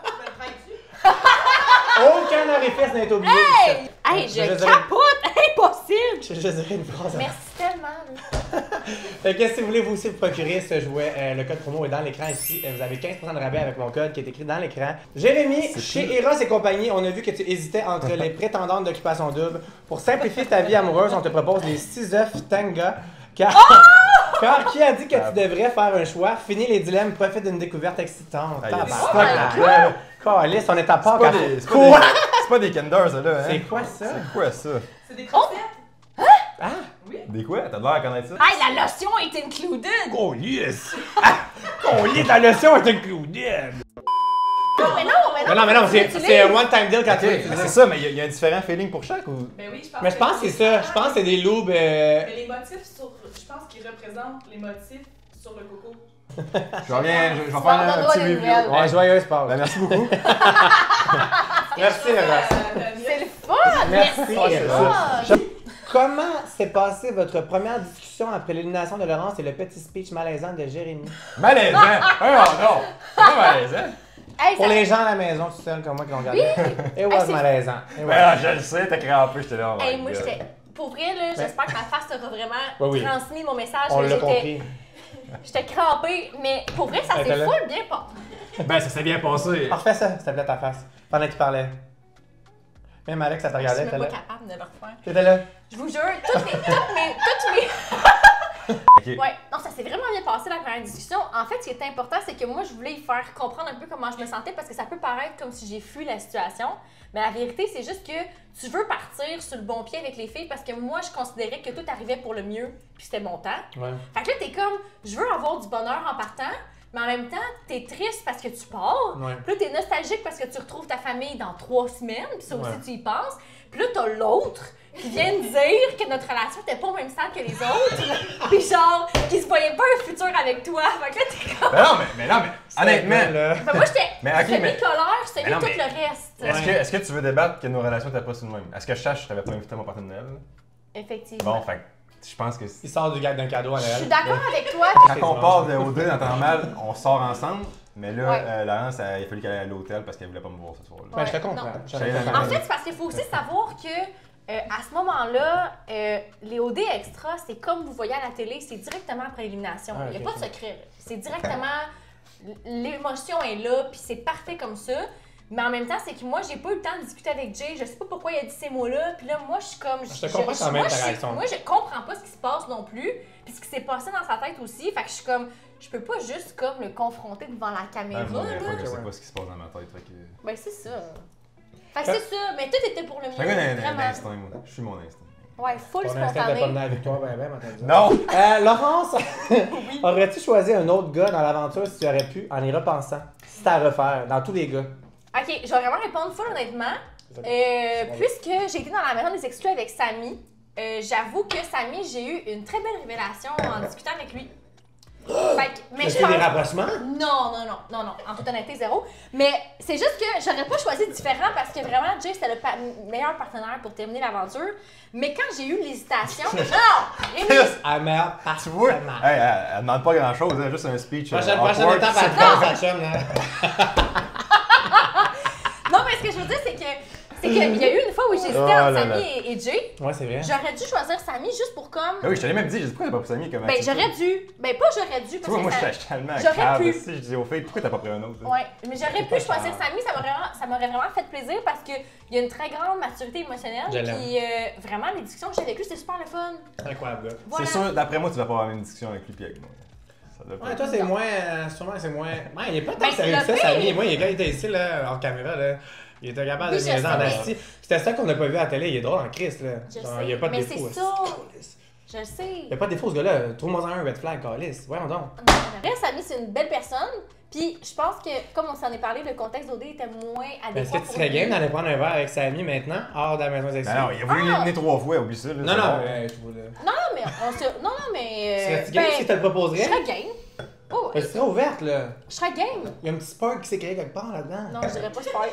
Aucun orifice n'est oublié. Hey! Hey, Je je dirais- capote! Impossible! Je dirais une phrase. Merci tellement, là. Fait que si vous voulez vous aussi vous procurer ce jouet, le code promo est dans l'écran ici. Vous avez 15% de rabais avec mon code qui est écrit dans l'écran. Jérémy, chez Eros et compagnie, on a vu que tu hésitais entre les prétendantes d'occupation double. Pour simplifier ta vie amoureuse, on te propose les 6 œufs Tanga. Car qui a dit que tu devrais faire un choix? Finis les dilemmes, profite d'une découverte excitante. Aïe, aïe, Tabarnak. oh my God! Calice, on est à part. C'est pas qu'à- des- c'est pas Quoi? des- c'est pas des Kinder, ça, là, hein? C'est quoi ça? C'est quoi, ça? C'est des croquettes. Ah! Des quoi? T'as l'air à connaître ça? Hey, la lotion est included! Oh yes! Oh yes, la lotion est included! Non, mais non, c'est un one-time deal quand tu veux Mais utiliser. c'est ça, mais il y a un différent feeling pour chaque ou? Ben oui, je pense Mais je pense que c'est ça. Je pense que c'est des lubes. Mais les motifs sur. Je pense qu'ils représentent les motifs sur le coco. Je reviens, je vais faire Bon, un donne-moi petit des review. nouvelles. Ouais, joyeuse Pâques. Ben, merci beaucoup. Merci, Ross. C'est le fun! Merci. Ross. Comment s'est passée votre première discussion après l'élimination de Laurence et le petit speech malaisant de Jérémy? Malaisant! Oh non! C'est pas malaisant! Hey, Pour ça- les gens à la maison, tout seul comme moi qui l'ont regardé. It was c'est- malaisant. It was. Ben, je le sais, t'as crampé, j'étais là. Oh my Hey, moi, God. j'étais. Pour vrai, là, j'espère que ma face t'aura vraiment Oui, oui. transmis mon message. On mais l'a j'étais- compris. J'étais crampée, mais pour vrai, ça Elle s'est était là. full bien passé. Ben, ça s'est bien passé. Refais ça, s'il te plaît, ta face. Pendant qu'il parlait. Même Alex, ça te Je regardait, suis t'étais même là. pas capable de le refaire. T'étais là. Je vous jure, toutes mes... Ok. Ouais, non, ça s'est vraiment bien passé la première discussion. En fait, ce qui est important, c'est que moi, je voulais y faire comprendre un peu comment je me sentais parce que ça peut paraître comme si j'ai fui la situation. Mais la vérité, c'est juste que tu veux partir sur le bon pied avec les filles parce que moi, je considérais que tout arrivait pour le mieux puis c'était mon temps. Ouais. Fait que là, t'es comme, je veux avoir du bonheur en partant, mais en même temps, t'es triste parce que tu pars. Ouais. Puis là, t'es nostalgique parce que tu retrouves ta famille dans 3 semaines, puis ça aussi, Ouais. tu y penses. Puis là, t'as l'autre qui vient de dire que notre relation était pas au même stade que les autres. Puis genre, qui se voyait pas un futur avec toi. Fait que là, t'es comme... Ben non, mais honnêtement, Là. Fait que moi, j'étais Mais ok, mais- semi-colère, semi mais non, tout mais- le reste. est-ce que tu veux débattre que nos relations étaient pas sur le même? Est-ce que je sache que je t'avais pas invité à mon party de Noël? Effectivement. Bon, fait que je pense que Il sort d'un cadeau à Je Noël. suis d'accord avec toi. quand on part de O2 dans temps normal, on sort ensemble. Mais là, Ouais. Laurence, il a fallu qu'elle aille à l'hôtel parce qu'elle voulait pas me voir ce soir-là. Ben, je te Ouais, comprends. non. Je te J'allais comprends. dans En fait, c'est parce qu'il faut aussi savoir que à ce moment-là, les OD extra, c'est comme vous voyez à la télé, c'est directement après l'élimination. Ah, Il n'y ok, a pas de secret. Là. C'est directement, l'émotion est là, puis c'est parfait comme ça. Mais en même temps, c'est que moi, j'ai pas eu le temps de discuter avec Jay. Je sais pas pourquoi il a dit ces mots-là. Puis là, moi, je suis comme. Je te comprends quand même, moi, ta je- réaction. Moi, je comprends pas ce qui se passe non plus. Puis ce qui s'est passé dans sa tête aussi. Fait que je suis comme. Je peux pas juste comme le confronter devant la caméra. Moi, des là. fois, je sais Ouais. pas ce qui se passe dans ma tête. Fait que... Ben, c'est ça. Fait que c'est ça. Mais tout était pour le mieux. Je suis un gars Vraiment. d'instinct, moi. Je suis mon instinct. Ouais, full Ton instinct de pas spontané. venir avec toi, ben, m'entends-tu? Non! Laurence, aurais-tu choisi un autre gars dans l'aventure si tu aurais pu, en y repensant? Si t'as à refaire, dans tous les gars. Ok, je vais vraiment répondre full honnêtement. Puisque j'ai été dans la maison des exclus avec Samy, j'avoue que Samy, j'ai eu une très belle révélation en discutant avec lui. Mais je Est-ce qu'il y a des pense... rapprochements? Non, en toute honnêteté, zéro. Mais c'est juste que j'aurais pas choisi différent parce que vraiment, Jay, c'était le meilleur partenaire pour terminer l'aventure. Mais quand j'ai eu l'hésitation, non! Rémi! Ah, meilleur Tu vois, partenaire. hey, elle demande pas grand-chose, hein, juste un speech. Prochaine awkward. étape, elle prend sa chum, là. Non, mais ce que je veux dire, c'est qu'il y a eu une fois où j'hésitais entre Samy et Jay. Ouais, c'est vrai. J'aurais dû choisir Samy juste pour comme... Ben oui, je te l'ai même dit, j'ai dit pourquoi t'as pas pris Samy comme Ben, j'aurais dû. Ben, pas j'aurais dû, Tu parce vois, que moi, ça... je suis tellement J'aurais grave. pu. Si je dis au fait, pourquoi t'as pas pris un autre? Ouais, mais j'aurais pu pas choisir grave. Samy, ça m'aurait vraiment fait plaisir parce qu'il y a une très grande maturité émotionnelle. Je l'aime. Puis vraiment, les discussions que j'ai avec lui, c'était super le fun. Incroyable, gars. Voilà. C'est sûr, d'après moi, tu vas pas avoir la même discussion avec lui puis avec moi. Ça doit pas Ouais, être- toi, c'est moins. Sûrement, c'est moins. Ouais, il est pas tant Ben, sérieux le que ça, pire- Samy. Moi, quand il était ici, là, hors caméra, là, il était capable Oui, de je niaiser en sais, asti. C'était ça qu'on n'a pas vu à la télé. Il est drôle en Christ, là. Je Genre, sais, il n'y a pas de mais défaut. c'est asti. ça. Je le sais. Il n'y a pas de défaut, ce gars-là. Trouve-moi un red flag, Calis. Voyons donc. En vrai, Samy, c'est une belle personne. Puis je pense que, comme on s'en est parlé, le contexte d'OD était moins adéquat. Est-ce que tu pour serais lui. game d'aller prendre un verre avec Samy maintenant, hors de la maison sexuelle? Ben non, il a voulu l'éliminer 3 fois, oublie ça. Là, Non, c'est non, bon. mais je voulais. Non, mais on se... Non, mais... Serais-tu game si je te le je proposerais? serais game. Oh, Tu serais ouverte, là. je serais game. Il y a un petit spark qui s'est créé quelque part là-dedans. Non, je dirais pas spoil.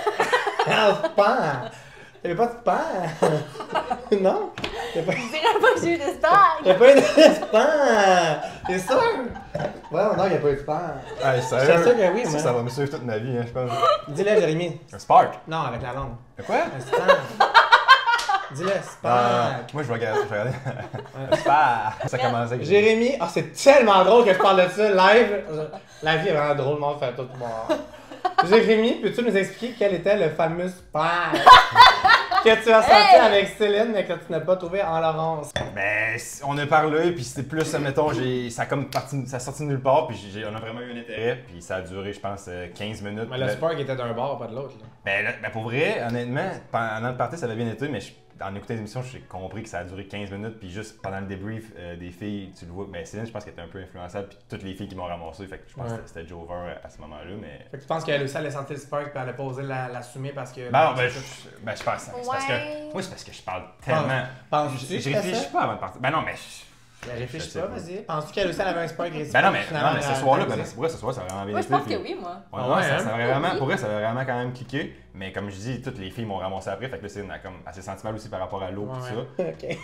Ah, pan! Il n'y avait pas de pan! Non? Il n'y a pas... Je dirais pas que j'ai eu de star. Il n'y a pas eu de pan! T'es sûr? Ouais, non, il n'y a pas eu de pan. Hey, Je suis sûr sérieux? que oui, Ça, moi. ça va me suivre toute ma vie, hein, je pense. Dis-le, Jérémy. Un spark. Non, avec la langue. De quoi? Un spark. Dis-le, spark. Moi, je vais regarder. Un spark. Ça commence avec. Jérémy, oh, c'est tellement drôle que je parle de ça live. La vie est vraiment drôle, le monde fait tout moi. Jérémy, peux-tu nous expliquer quel était le fameux spark que tu as senti avec Céline, mais que tu n'as pas trouvé en Laurence? Ben, on a parlé, puis c'était plus, mettons, ça a comme parti, ça a sorti de nulle part, puis on a vraiment eu un intérêt, puis ça a duré, je pense, 15 minutes. Mais le spark était d'un bord, pas de l'autre. Ben, pour vrai, honnêtement, pendant le party, ça avait bien été, mais en écoutant les émissions, j'ai compris que ça a duré 15 minutes, puis juste pendant le débrief des filles, tu le vois, ben Céline, je pense qu'elle était un peu influençable, puis toutes les filles qui m'ont ramassé, fait que je pense Ouais. que c'était Joe Over à ce moment-là, mais... Fait que tu penses qu'elle a aussi allait sentir le spark puis elle a pas osé l'assumer parce que. Ben, je pense, c'est parce que... Ouais. Moi, c'est parce que je parle tellement... Penses-tu Je que réfléchis ça? pas avant de partir. Ben non, mais... Ben, réfléchis Je sais pas, pas. vas-y. Penses-tu qu'elle aussi elle avait un spark réciproque? Ben non, mais finalement, ce elle a soir-là, osé? ben, pour vrai, ce soir, ça a vraiment bien Moi, je été, pense que puis- oui, moi. Ouais, Ah non, ouais, ça hein? avait vraiment, Oui. pour vrai, ça avait vraiment quand même cliqué. Mais comme je dis, toutes les filles m'ont ramassé après. Fait que là, c'est elle s'est sentie mal aussi par rapport à l'eau et tout ça. Ok.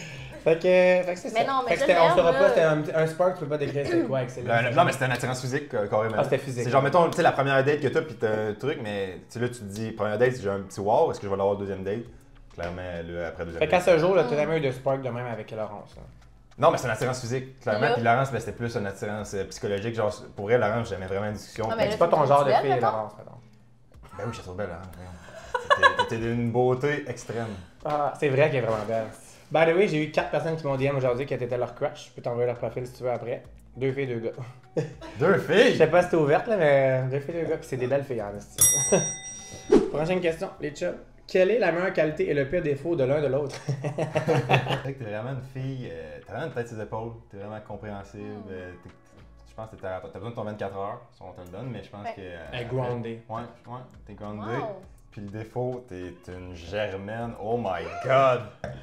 fait que c'est ça. Mais non, mais fait que je c'était- on saura l'aime, pas, là. c'était un spark, tu peux pas décrire c'est quoi avec Céline. Non, mais c'était une attirance physique carrément. Ah, c'était physique. C'est genre, mettons, tu sais, la première date que t'as, pis t'as un truc, mais tu sais, là, tu te dis, première date, j'ai un petit wow, est-ce que je vais l'avoir deuxième date? Clairement, là, après deuxième Fait qu'à date. ce jour, là, tu n'as jamais eu de spark de même avec Laurence. Là. Non, mais c'est une attirance physique, clairement. Là. Puis Laurence, ben, c'était plus une attirance psychologique. Genre, pour elle, Laurence, j'aimais vraiment une discussion. Ah, Puis- mais C'est pas ton genre de belle, fille, mettons? Laurence, mettons. Ben oui, je trouve belle, Laurence. T'étais d'une beauté extrême. Ah, c'est vrai qu'elle est vraiment belle. By the way, j'ai eu 4 personnes qui m'ont DM aujourd'hui qui étaient leur crush. Je peux t'envoyer leur profil si tu veux après. 2 filles, 2 gars. Deux Je filles! sais pas si t'es ouverte, là, mais 2 filles, 2 gars. Puis c'est des belles filles, en esti. Prochaine question, les chums. Quelle est la meilleure qualité et le pire défaut de l'un de l'autre? C'est vrai que t'es vraiment une fille, t'as vraiment une tête sur les épaules, t'es vraiment compréhensible. Je pense que t'as besoin de ton 24 heures, si on te le donne, mais je pense Ouais. que. Elle est grounded. Ouais, t'es grounded. Wow. Puis le défaut, t'es une germaine. Oh my god!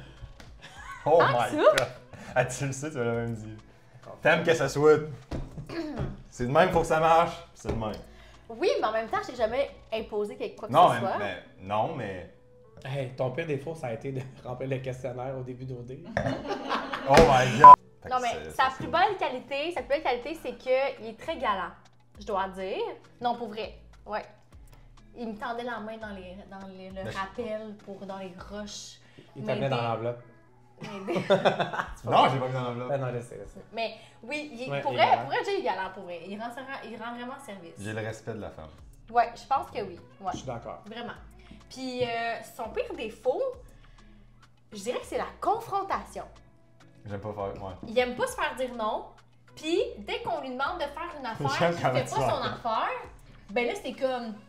Oh Tant my que ça? god! Ah, tu le sais, tu me l'as même dit. T'aimes que ça soit. C'est de même, faut que ça marche, puis c'est de même. Oui, mais en même temps, je t'ai jamais imposé quoi que Non, ce soit. mais. Hey, ton pire défaut, ça a été de remplir le questionnaire au début d'OD. Oh my god! Fait Non, que mais c'est- sa c'est- plus belle qualité, c'est qu'il est très galant, je dois dire. Non, pour vrai, ouais. Il me tendait la main dans le Ben, je- rappel dans les roches. Il t'a mis dans l'enveloppe. m'aider. Non, j'ai pas mis dans l'enveloppe. Ah non, je sais. Mais oui, Ouais, pour il est galant. vrai, Jay est galant, pour vrai. Il rend vraiment service. J'ai le respect de la femme. Ouais, je pense que oui. Ouais, Je suis d'accord. vraiment. Puis son pire défaut, je dirais que c'est la confrontation. J'aime pas faire. Ouais. Il aime pas se faire dire non. Puis dès qu'on lui demande de faire une affaire J'aime qu'il quand fait tu pas son vas. affaire, ben là c'est comme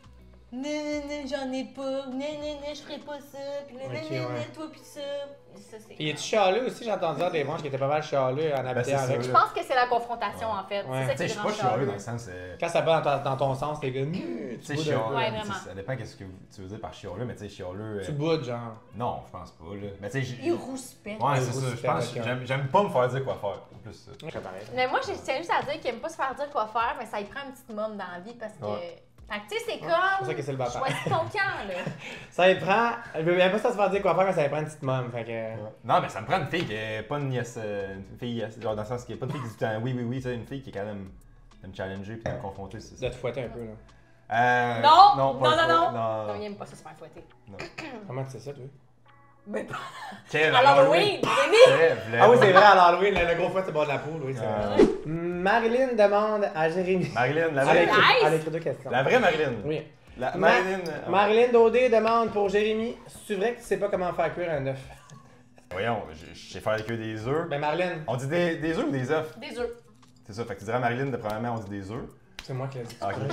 j'en ai pas, je ferai pas ça, puis ouais. toi pis ça. Ça c'est. Puis es-tu chialeux aussi? J'ai entendu dire des branches qui étaient pas mal chialeux en habitant c'est avec. Je pense que c'est la confrontation en fait. Ouais. C'est ça Tu sais, qui je suis est pas vraiment chialeux dans le sens. Quand ça va dans ton sens, t'es comme. Tu Tu sais, boudes un chialeux. peu. Ouais, vraiment. Ça dépend qu'est-ce que tu veux dire par chialeux, mais tu sais, chialeux. Tu boudes, genre. Non, je pense pas, là. Mais tu sais, Il rouspète. Ouais, Il c'est ça. Je rouspète, pense ok. j'aime pas me faire dire quoi faire. En plus, ça. C'est pareil. Mais moi, je tiens juste à dire qu'il aime pas se faire dire quoi faire, mais ça y prend une petite môme dans la vie parce que. Ouais. Fait que tu sais, c'est C'est pour ça comme. que c'est le bâtard. Choisis ton camp, là. Ça y prend. Il veut bien pas ça se faire dire quoi faire, mais ça y prend une petite môme. Fait que. Non, mais ça me prend une fille qui est pas une yes. Une fille yes. Genre dans le sens qui est pas une fille qui dit tout le temps oui, tu sais, une fille qui est quand même de me challenger puis de me confronter, c'est ça. De te fouetter un peu, là. Non, pas non, ça. non. Non. Non, il aime pas ça se faire fouetter. Comment tu sais ça, toi? Mais pas. Quel À l'Halloween, Rémi! Ah Ah oui, c'est vrai, à l'Halloween, le gros fouet, c'est bord de la poule, oui, c'est Ah. vrai. Marilyn demande à Jérémy. Marilyn, la Elle a vraie. écrit- Nice! elle a écrit deux questions. La vraie Marilyn. Oui. La Ma- Marilyn. Marilyn Daudé demande pour Jérémy, c'est vrai que tu sais pas comment faire cuire un œuf? Voyons, je sais faire avec eux des œufs. Ben Marilyn, On dit des œufs ou des œufs? Des œufs. C'est ça, fait que tu dirais à Marilyn de premièrement on dit des œufs. c'est moi qui l'ai dit. Ah, ok.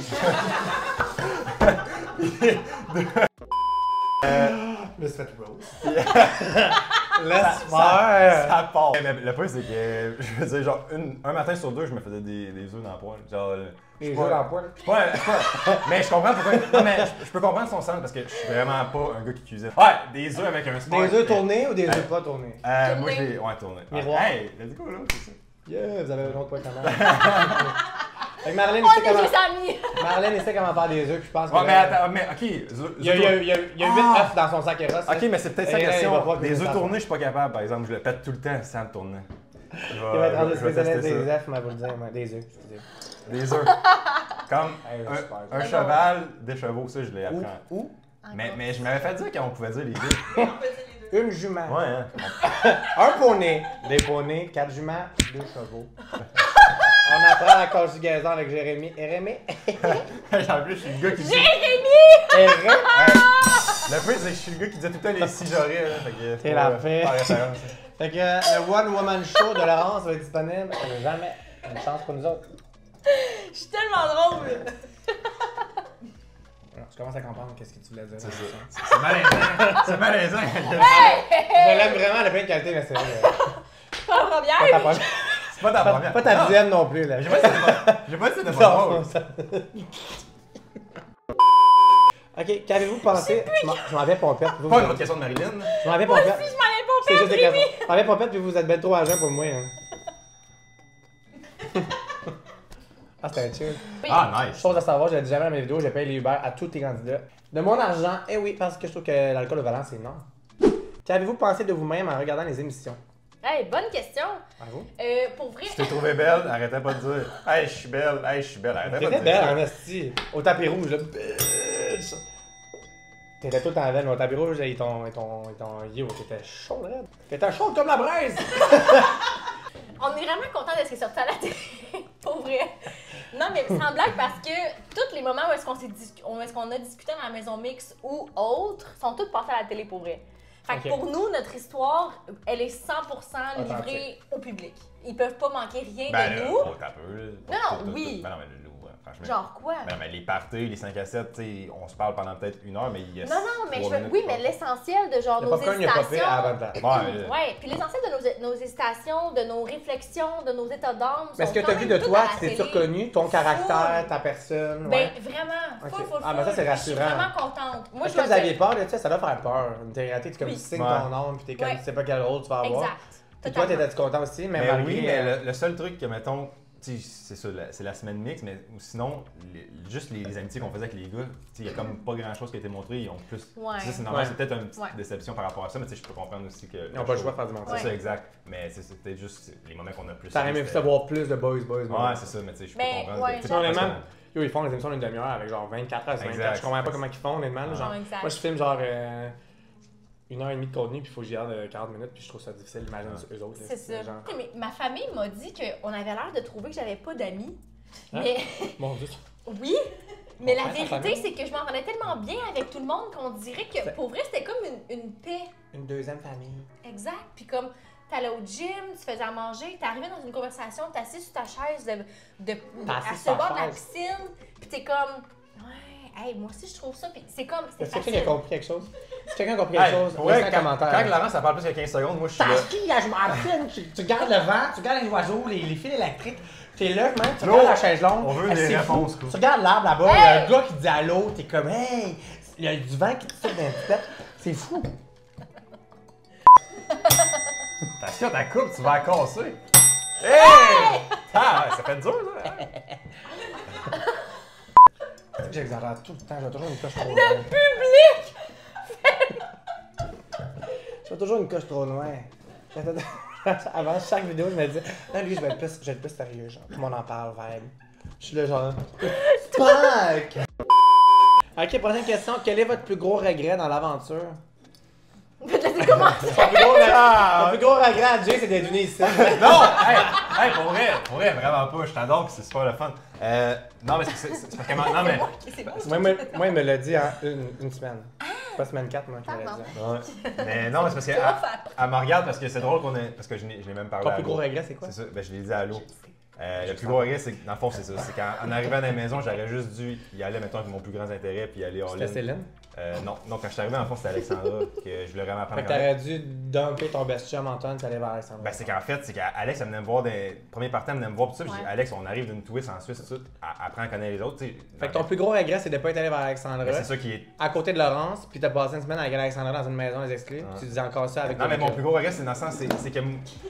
Je me suis fait rose. Laisse faire. Ça part. Mais le point c'est que, je veux dire, genre, un matin sur deux, je me faisais des œufs dans la poêle. Genre, Les je jeux suis dans pas- le poêle. je suis pas- mais je comprends pourquoi. Non, mais je peux comprendre son sens parce que je suis vraiment pas un gars qui cuisine. Ouais, des œufs avec un spark. Des œufs tournés ou des œufs pas tournés? Moi Tournés. j'ai. Ouais, tourné. Miroir. Hey, let's go là, c'est ça. Yeah, vous avez un autre point quand même. Fait que Marilyn, On il sait est comment... juste amis! Marlène, il sait comment faire des œufs, puis je pense que... Ouais, mais attends, mais ok. Il y a 8 œufs dans son sac à rosse. Ok, mais c'est peut-être sa Et là, il va question. pas Des cuisiner œufs ça. tournés, je suis pas capable, par exemple. Je le pète tout le temps sans le tourner. Il va être rendu je vais spécialiste tester des ça. œufs, mais vous le dire, moi. Des œufs, excusez. Des œufs. Comme Hey, super. un cheval, des chevaux, ça je l'ai Ou, appris. ou Mais je m'avais fait dire qu'on pouvait dire les deux. On faisait les deux. une jument. Ouais, hein. Un poney, des poneys, 4 juments, 2 chevaux. On apprend la conjugaison avec Jérémy. Jérémy. En plus, je suis le gars qui dit. Jérémy. Le plus, c'est que je suis le gars qui disait tout le temps les si j'aurais. là, fait que T'es la paix. pas référence. Fait que le One Woman Show de Laurence va être disponible. Jamais. Une chance pour nous autres. Je suis tellement drôle! Alors, je commence à comprendre qu'est-ce que tu voulais dire. C'est ça. C'est malaisant. C'est malaisant. Je l'aime vraiment, elle a plein de qualités, mais c'est vrai. Pas la Pas ta première! première. C'est pas ta première. Pas ta Non, dixième non plus, là. J'ai pas dit que c'était pas drôle. Non, ça- Ok, qu'avez-vous pensé? Je m'en vais pompette. Vous, Pas vous une êtes- autre question de Marilyn. Je m'en vais Moi pompette. aussi, je m'en ai pas C'est fait, juste des Rémi! questions. Je m'en vais pompette, puis vous êtes ben trop agent pour moi. Hein. Ah, c'était chill. Ah, nice. Chose à savoir, je l'ai dit jamais dans mes vidéos, je paye les Uber à tous tes candidats. De mon argent, eh oui, parce que je trouve que l'alcool au volant, c'est non. Qu'avez-vous pensé de vous-même en regardant les émissions? Hey, bonne question! À vous? Pour vrai, Tu t'es trouvée belle, arrêtez pas de dire. Hey, je suis belle, hey, je suis belle. Arrêtez pas de T'étais dire belle, ça. en esti. Au tapis rouge, là. Bitch. T'étais tout en belle, mais au tapis rouge, ils t'ont yo, t'étais chaud, là. T'étais chaude comme la braise! on est vraiment content de ce qui est sorti à la télé. Pour vrai. Non, mais sans blague, parce que tous les moments où est-ce qu'on a discuté dans la maison mix ou autre sont tous passés à la télé pour vrai. Fait que Ok. pour nous, notre histoire, elle est 100% livrée au public. Ils peuvent pas manquer rien Ben de là, nous. faut taper, là. Non, oui. Ben non, mais le loup, franchement. Genre quoi? Ben non, mais les parties, les 5 à 7, tu sais, on se parle pendant peut-être 1 heure, mais il y a. Non, non, mais 3 minutes oui, qui mais passent. l'essentiel de genre Le nos popcorn, il a popé à la bonne hésitations. place. Ouais, Ouais, puis l'essentiel de nos hésitations, de nos réflexions, de nos états d'âme. Mais ce sont que quand t'as vu même de toutes toi, à la tu t'es-tu télé. reconnu, ton caractère, Full. ta personne? Ben Ouais. vraiment, Ok. full. Ah, mais ça, c'est Je suis rassurant. vraiment contente. Moi, Est-ce je que vous me aviez peur de ça? Ça doit faire peur. Une télé-réalité, tu comme Oui. tu signes Ouais. ton nom, puis t'es comme Ouais. tu sais pas quel rôle tu vas avoir. Exact. Puis toi, Totalement. t'étais-tu content aussi, mais Mais malgré, oui, mais le seul truc que, mettons, tu sais, c'est ça, c'est la semaine mix, mais sinon, juste les amitiés qu'on faisait avec les gars, tu sais, il y a comme pas grand-chose qui a été montré, ils ont plus. Ouais. Tu sais, c'est normal, Ouais. c'est peut-être une petite Ouais. déception par rapport à ça, mais tu sais, je peux comprendre aussi que. Ils n'ont pas le choix de faire du C'est montage. ça, exact. Mais c'est peut-être juste les moments qu'on a plus. T'aurais aimé vu c'était- savoir plus de boys. Ouais, c'est ça, mais tu sais, je peux Mais, comprendre. ouais, que, tu sais, Sinon, parce honnêtement, qu'on- yo, ils font les émissions d'une demi-heure avec genre 24 heures, 24. Exact. Je comprends pas comment ils font, honnêtement. là, genre, Ouais, exact. moi, je filme genre 1h30 de contenu, puis il faut que j'y garde 40 minutes, puis je trouve ça difficile d'imaginer eux autres. là, C'est ça. genre- Mais ma famille m'a dit qu'on avait l'air de trouver que j'avais pas d'amis. Hein? Mais Mon Dieu. oui, mais la Ouais, ta vérité, famille. c'est que je m'entendais tellement bien avec tout le monde qu'on dirait que pour vrai, c'était comme une paix. Une deuxième famille. Exact. Puis comme t'allais au gym, tu faisais à manger, t'es arrivé dans une conversation, t'es assis sur ta chaise T'es assis à sur ce ta bord de la chaise. piscine, puis t'es comme ouais, hey, moi aussi je trouve ça. Puis c'est comme, c'est Est-ce que quelqu'un facile. a compris quelque chose? Si quelqu'un a compris quelque chose, Pour vrai, laisse un commentaire. quand Laurent, ça parle plus que 15 secondes, moi, je suis là. T'as ski, je m'en filme. Tu regardes le vent, tu regardes les oiseaux, les fils électriques. T'es là, même, tu Là, regardes la chaise longue. on veut Hey, des c'est réponses, fou. quoi. Tu regardes l'arbre là-bas, il y a un Hey! gars qui dit allô, t'es comme, hey, il y a du vent qui te souffle dans les tête. C'est fou. Attention, ta coupe, tu vas la casser. Hey! Ah, ça fait dur, là. J'exagère tout le temps, j'ai toujours une coche trop loin. Le public! J'ai toujours une coche trop loin. Avant chaque vidéo, je me dis, là, lui, je vais être plus sérieux, genre. Tout le monde en parle, vibe. Je suis là, genre. Fuck! Ok, prochaine question. Quel est votre plus gros regret dans l'aventure? Faites laisser commencer. Ton plus gros regret à Jay, c'est d'être venu ici. Non! Hey, pour vrai, vraiment pas. Je t'adore, pis c'est super le fun. Non, mais c'est parce que non, mais. C'est bon. Moi, il me l'a dit en une semaine. Pas semaine 4, moi, qui me l'a dit. Ouais. Mais non, mais c'est parce qu'elle me regarde parce que c'est drôle qu'on ait. Parce que je l'ai même parlé. Ton à plus gros l'eau. regret, c'est quoi? C'est ça, ben je l'ai dit à l'eau. Le plus gros regret, c'est que, dans le fond, c'est ça. C'est qu'en arrivant à la maison, j'aurais juste dû y aller, mettons, avec mon plus grand intérêt, puis y aller C'était all-in. Céline? Non, quand je suis arrivé, en fond, c'était Alexandra, que je voulais vraiment apprendre Fait que t'aurais dû dumper ton best chum Antoine, tu allais vers Alexandre. Ben, c'est qu'en fait, c'est qu'Alex, elle venait me voir des. Premier partant, elle venait me voir, tout ça. Puis j'ai dit, Ouais. Alex, on arrive d'une twist en Suisse, tout ça. Elle apprend à connaître les autres, tu sais. Fait que ton plus gros regret, c'est de pas être allé vers Alexandra. Ben, c'est ça qui est. À côté de Laurence, puis t'as passé une semaine avec Alexandra dans une maison, les exclus, puis tu disais encore ça avec Non, ton mais mon recul. plus gros regret, c'est dans le sens, c'est que.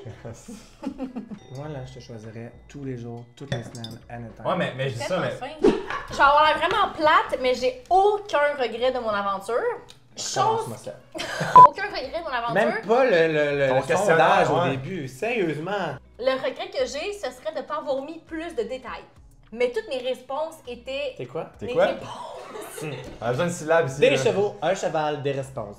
Moi, là, je te choisirais tous les jours, toutes les semaines, anytime. Ouais, mais je dis ça, mais. Je vais avoir l'air vraiment plate, mais j'ai aucun regret de mon aventure. Chose. Commence-moi ça. Aucun regret de mon aventure. Même pas le Ton sondage questionnaire, au ouais. début, sérieusement. Le regret que j'ai, ce serait de ne pas avoir mis plus de détails. Mais toutes mes réponses étaient. T'es quoi? T'es mes quoi? réponses. On a besoin de syllabes ici. Des là. chevaux, un cheval, des réponses.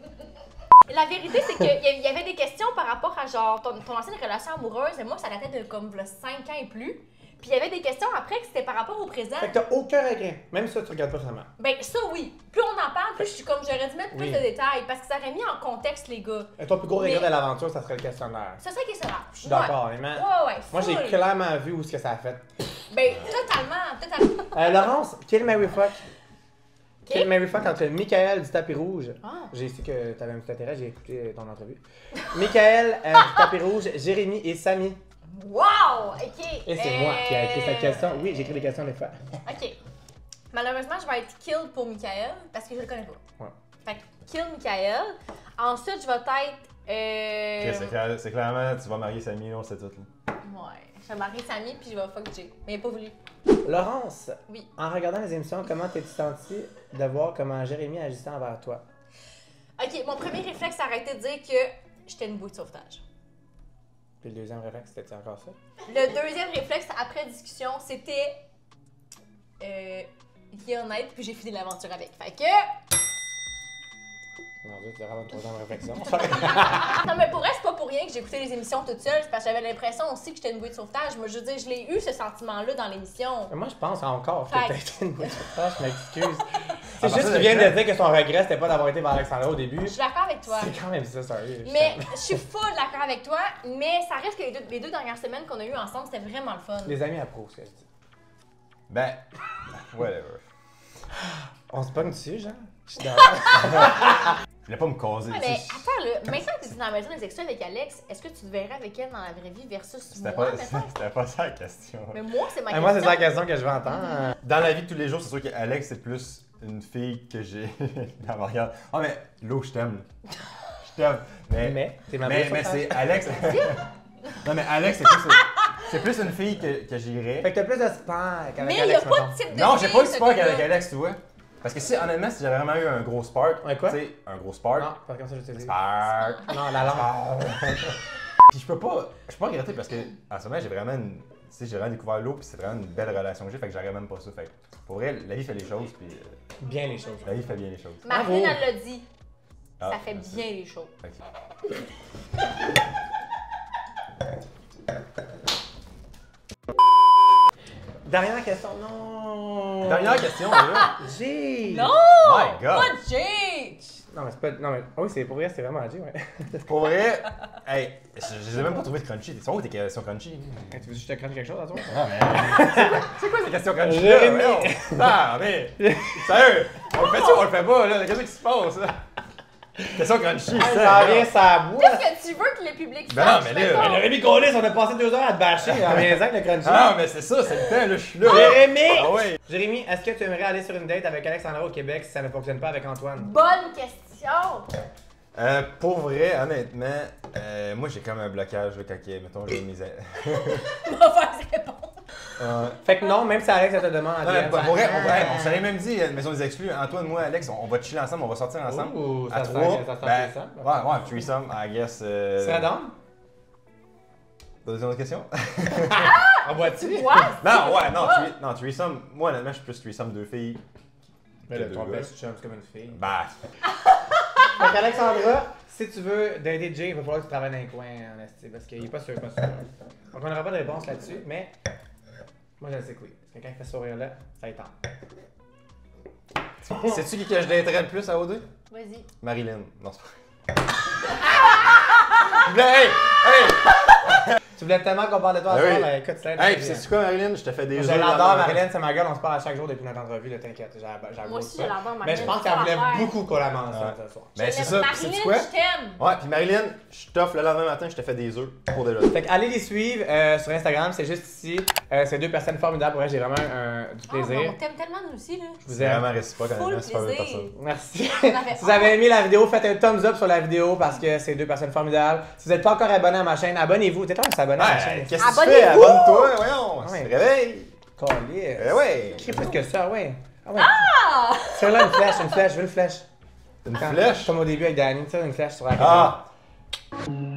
La vérité, c'est qu'il y avait des questions par rapport à genre ton ancienne relation amoureuse, et moi, ça datait de comme 5 ans et plus. Puis il y avait des questions après que c'était par rapport au présent. Fait que t'as aucun regret. Même ça, tu regardes pas vraiment. Ben ça oui. Plus on en parle, plus je suis comme j'aurais dû mettre plus Oui. de détails parce que ça aurait mis en contexte les gars. Et ton plus gros regret Mais- de l'aventure, ça serait le questionnaire. C'est ça qui est ça. Je suis d'accord, mais man. Ouais, Moi, j'ai full. clairement vu où ce que ça a fait. Ben totalement. Laurence, Kill Mary Fuck. Kill Mary Fuck entre Michael du tapis rouge. Ah. J'ai su que t'avais un petit intérêt, j'ai écouté ton entrevue. Michael du tapis rouge, Jérémy et Samy. Wow! Ok. Et c'est moi qui ai écrit cette question. Oui, j'ai écrit des questions des fois. Ok. Malheureusement, je vais être kill pour Michael parce que je le connais pas. Ouais. Fait que kill Michael. Ensuite, je vais être. C'est clairement, tu vas marier Samy, on sait tout. Là. Ouais. Je vais marier Samy puis je vais fuck Jay. Mais il a pas voulu. Laurence, Oui. en regardant les émissions, comment t'es-tu senti de voir comment Jérémy agissait envers toi? Ok, mon premier réflexe, ça aurait été de dire que j'étais une bouée de sauvetage. Puis le deuxième réflexe, c'était encore ça? Le deuxième réflexe, après discussion, c'était. Il est honnête, puis j'ai fini l'aventure avec. Fait que. Mon Dieu, tu devrais avoir une troisième réflexion. Non, mais pour vrai, c'est pas pour rien que j'ai écouté les émissions toute seule, c'est parce que j'avais l'impression aussi que j'étais une bouée de sauvetage. Moi, je veux dire, je l'ai eu ce sentiment-là dans l'émission. Moi, je pense encore que Fait- t'as été une bonne sauvetage, je m'excuse. À C'est juste partir qu'il vient de de quand? dire que son regret, c'était pas d'avoir été vers Alexandra au début. Je suis d'accord avec toi. C'est quand même ça, sérieux. Mais je suis full d'accord avec toi, mais ça reste que les deux dernières semaines qu'on a eues ensemble, c'était vraiment le fun. Les amis approuvent ce que je dis. Ben, whatever. On se pogne dessus, genre? Je suis d'accord. Je voulais pas me causer. Ouais, tu sais, mais attends, là, maintenant que tu es dans la maison des extras avec Alex, est-ce que tu te verrais avec elle dans la vraie vie versus C'était moi, pas, mettons? c'était pas ça la question. Mais moi, c'est ma Et question. moi, c'est la question que je veux entendre. Dans la vie de tous les jours, c'est sûr qu'Alex, c'est plus une fille que j'ai. Elle me regarde. Ah, mais l'eau, je t'aime. là. Je t'aime. Mais, t'es ma bonne mais sauvetage. c'est Alex. Non, mais Alex, c'est plus une fille que j'irais. Fait que t'as plus de spark avec Mais il n'y a Alex, pas mettons. de type de Non, j'ai fille, pas eu de ce spark gars-là. avec Alex, tu vois. Parce que si, honnêtement, si j'avais vraiment eu un gros spark. Un quoi? Tu sais, un gros spark. Non, pas comme ça, je te dis. Spark. Non, la langue. Puis je peux pas regretter parce que en ce moment, j'ai vraiment découvert l'eau, puis c'est vraiment une belle relation que j'ai, fait que j'aurais même pas ça. Fait que pour vrai, la vie fait les choses, puis Bien les choses. la vie fait bien les choses. Marine, Bravo. elle l'a dit. Ah, Ça fait merci. bien les choses. Ok. Dernière question, non. Dernière question, là. J'ai. Non! My God! Pas Jay! Non, Non, mais c'est pas. Non, mais. Oui, c'est pour vrai, c'est vraiment G, ouais. Pour vrai, hey, je les ai même pas trouvés de crunchy. Ils sont où tes questions crunchy? Tu veux que je te crunch quelque chose à toi? Non, mais. C'est quoi ces questions crunchy? Jérémy. Là? Non, mais. Sérieux! On le fait ou on le fait pas, là? Qu'est-ce qui se passe, là? Question crunchy, Ça vient, ça boue. Qu'est-ce que tu veux que le public Ben non, sache, mais là- mettons? Rémi Colis, on a passé 2 heures à te bâcher en viens avec le crunchy. Ah, non, mais c'est ça, c'est le temps, là, je suis là. Jérémy! Ah ouais! Jérémy, est-ce que tu aimerais aller sur une date avec Alexandra au Québec si ça ne fonctionne pas avec Antoine? Bonne question! Pour vrai, honnêtement, moi j'ai comme un blocage là, quand mettons j'ai mes. Mauvaise réponse. Fait que non, même si Alex elle te demande en Non, mais DM, pour vrai, on s'en est même dit, Maison des Exclus, Antoine, moi, Alex, on va chiller ensemble, on va sortir ensemble. Ouh, à ça sent- 3. ça sent Ben, threesome. ouais, threesome, I guess. Tu serais down? Deuxième autre question? En boîtier? Quoi? Non, ouais, non, threesome. Moi, honnêtement, je suis plus threesome 2 filles. Mais que le deux ton gars. best chum, c'est comme une fille. Bah, Fait qu'Alexandra, si tu veux dater Jay, il va falloir que tu travailles dans les coins, en esti, parce qu'il est pas sûr, pas sûr. Donc on n'aura pas de réponse là-dessus, mais moi je sais que oui. Parce que quand il fait ce sourire-là, ça y tente. sais-tu qui que je daterais le plus à O2? Vas-y. Marilyn. Non, c'est pas vrai. Hey! Tu voulais tellement qu'on parle de toi à Ah soir, oui. mais écoute, c'est Hey, pis c'est quoi, Marilyn? Je te fais des Je œufs l'adore, dans- Marilyn, c'est ma gueule, on se parle à chaque jour depuis notre entrevue, là, t'inquiète. J'adore Moi aussi, ça. je l'adore, Marilyn. Mais je pense qu'elle voulait beaucoup qu'on la mentionne ce soir. Ben, c'est ça, pis Marilyn, c'est quoi? je t'aime! Ouais, pis Marilyn, je t'offre le lendemain matin, je te fais des œufs pour déjà. Fait que allez les suivre sur Instagram, c'est juste ici. C'est 2 personnes formidables, pour vrai, j'ai vraiment du Oh, on plaisir. t'aime tellement, nous aussi, là. Je vous C'est aime. vraiment réciproque, Full honnêtement, c'est pas une plaisir. personne. Merci. On avait Si vous avez aimé la vidéo, faites un thumbs up sur la vidéo parce que c'est 2 personnes formidables. Si vous n'êtes pas encore abonné à ma chaîne, abonnez-vous. T'es temps de s'abonner à ma Ouais, chaîne. qu'est-ce que tu fais? Abonnez-vous! Abonne-toi, voyons! Ouais. Réveille! Calice. Eh ouais! Crie plus que ça, ouais. Ah ouais. Ah! Fais là une flèche, je veux une flèche. Une Quand- flèche? Comme au début avec Danny, tu sais, une flèche sur la Ah! caméra.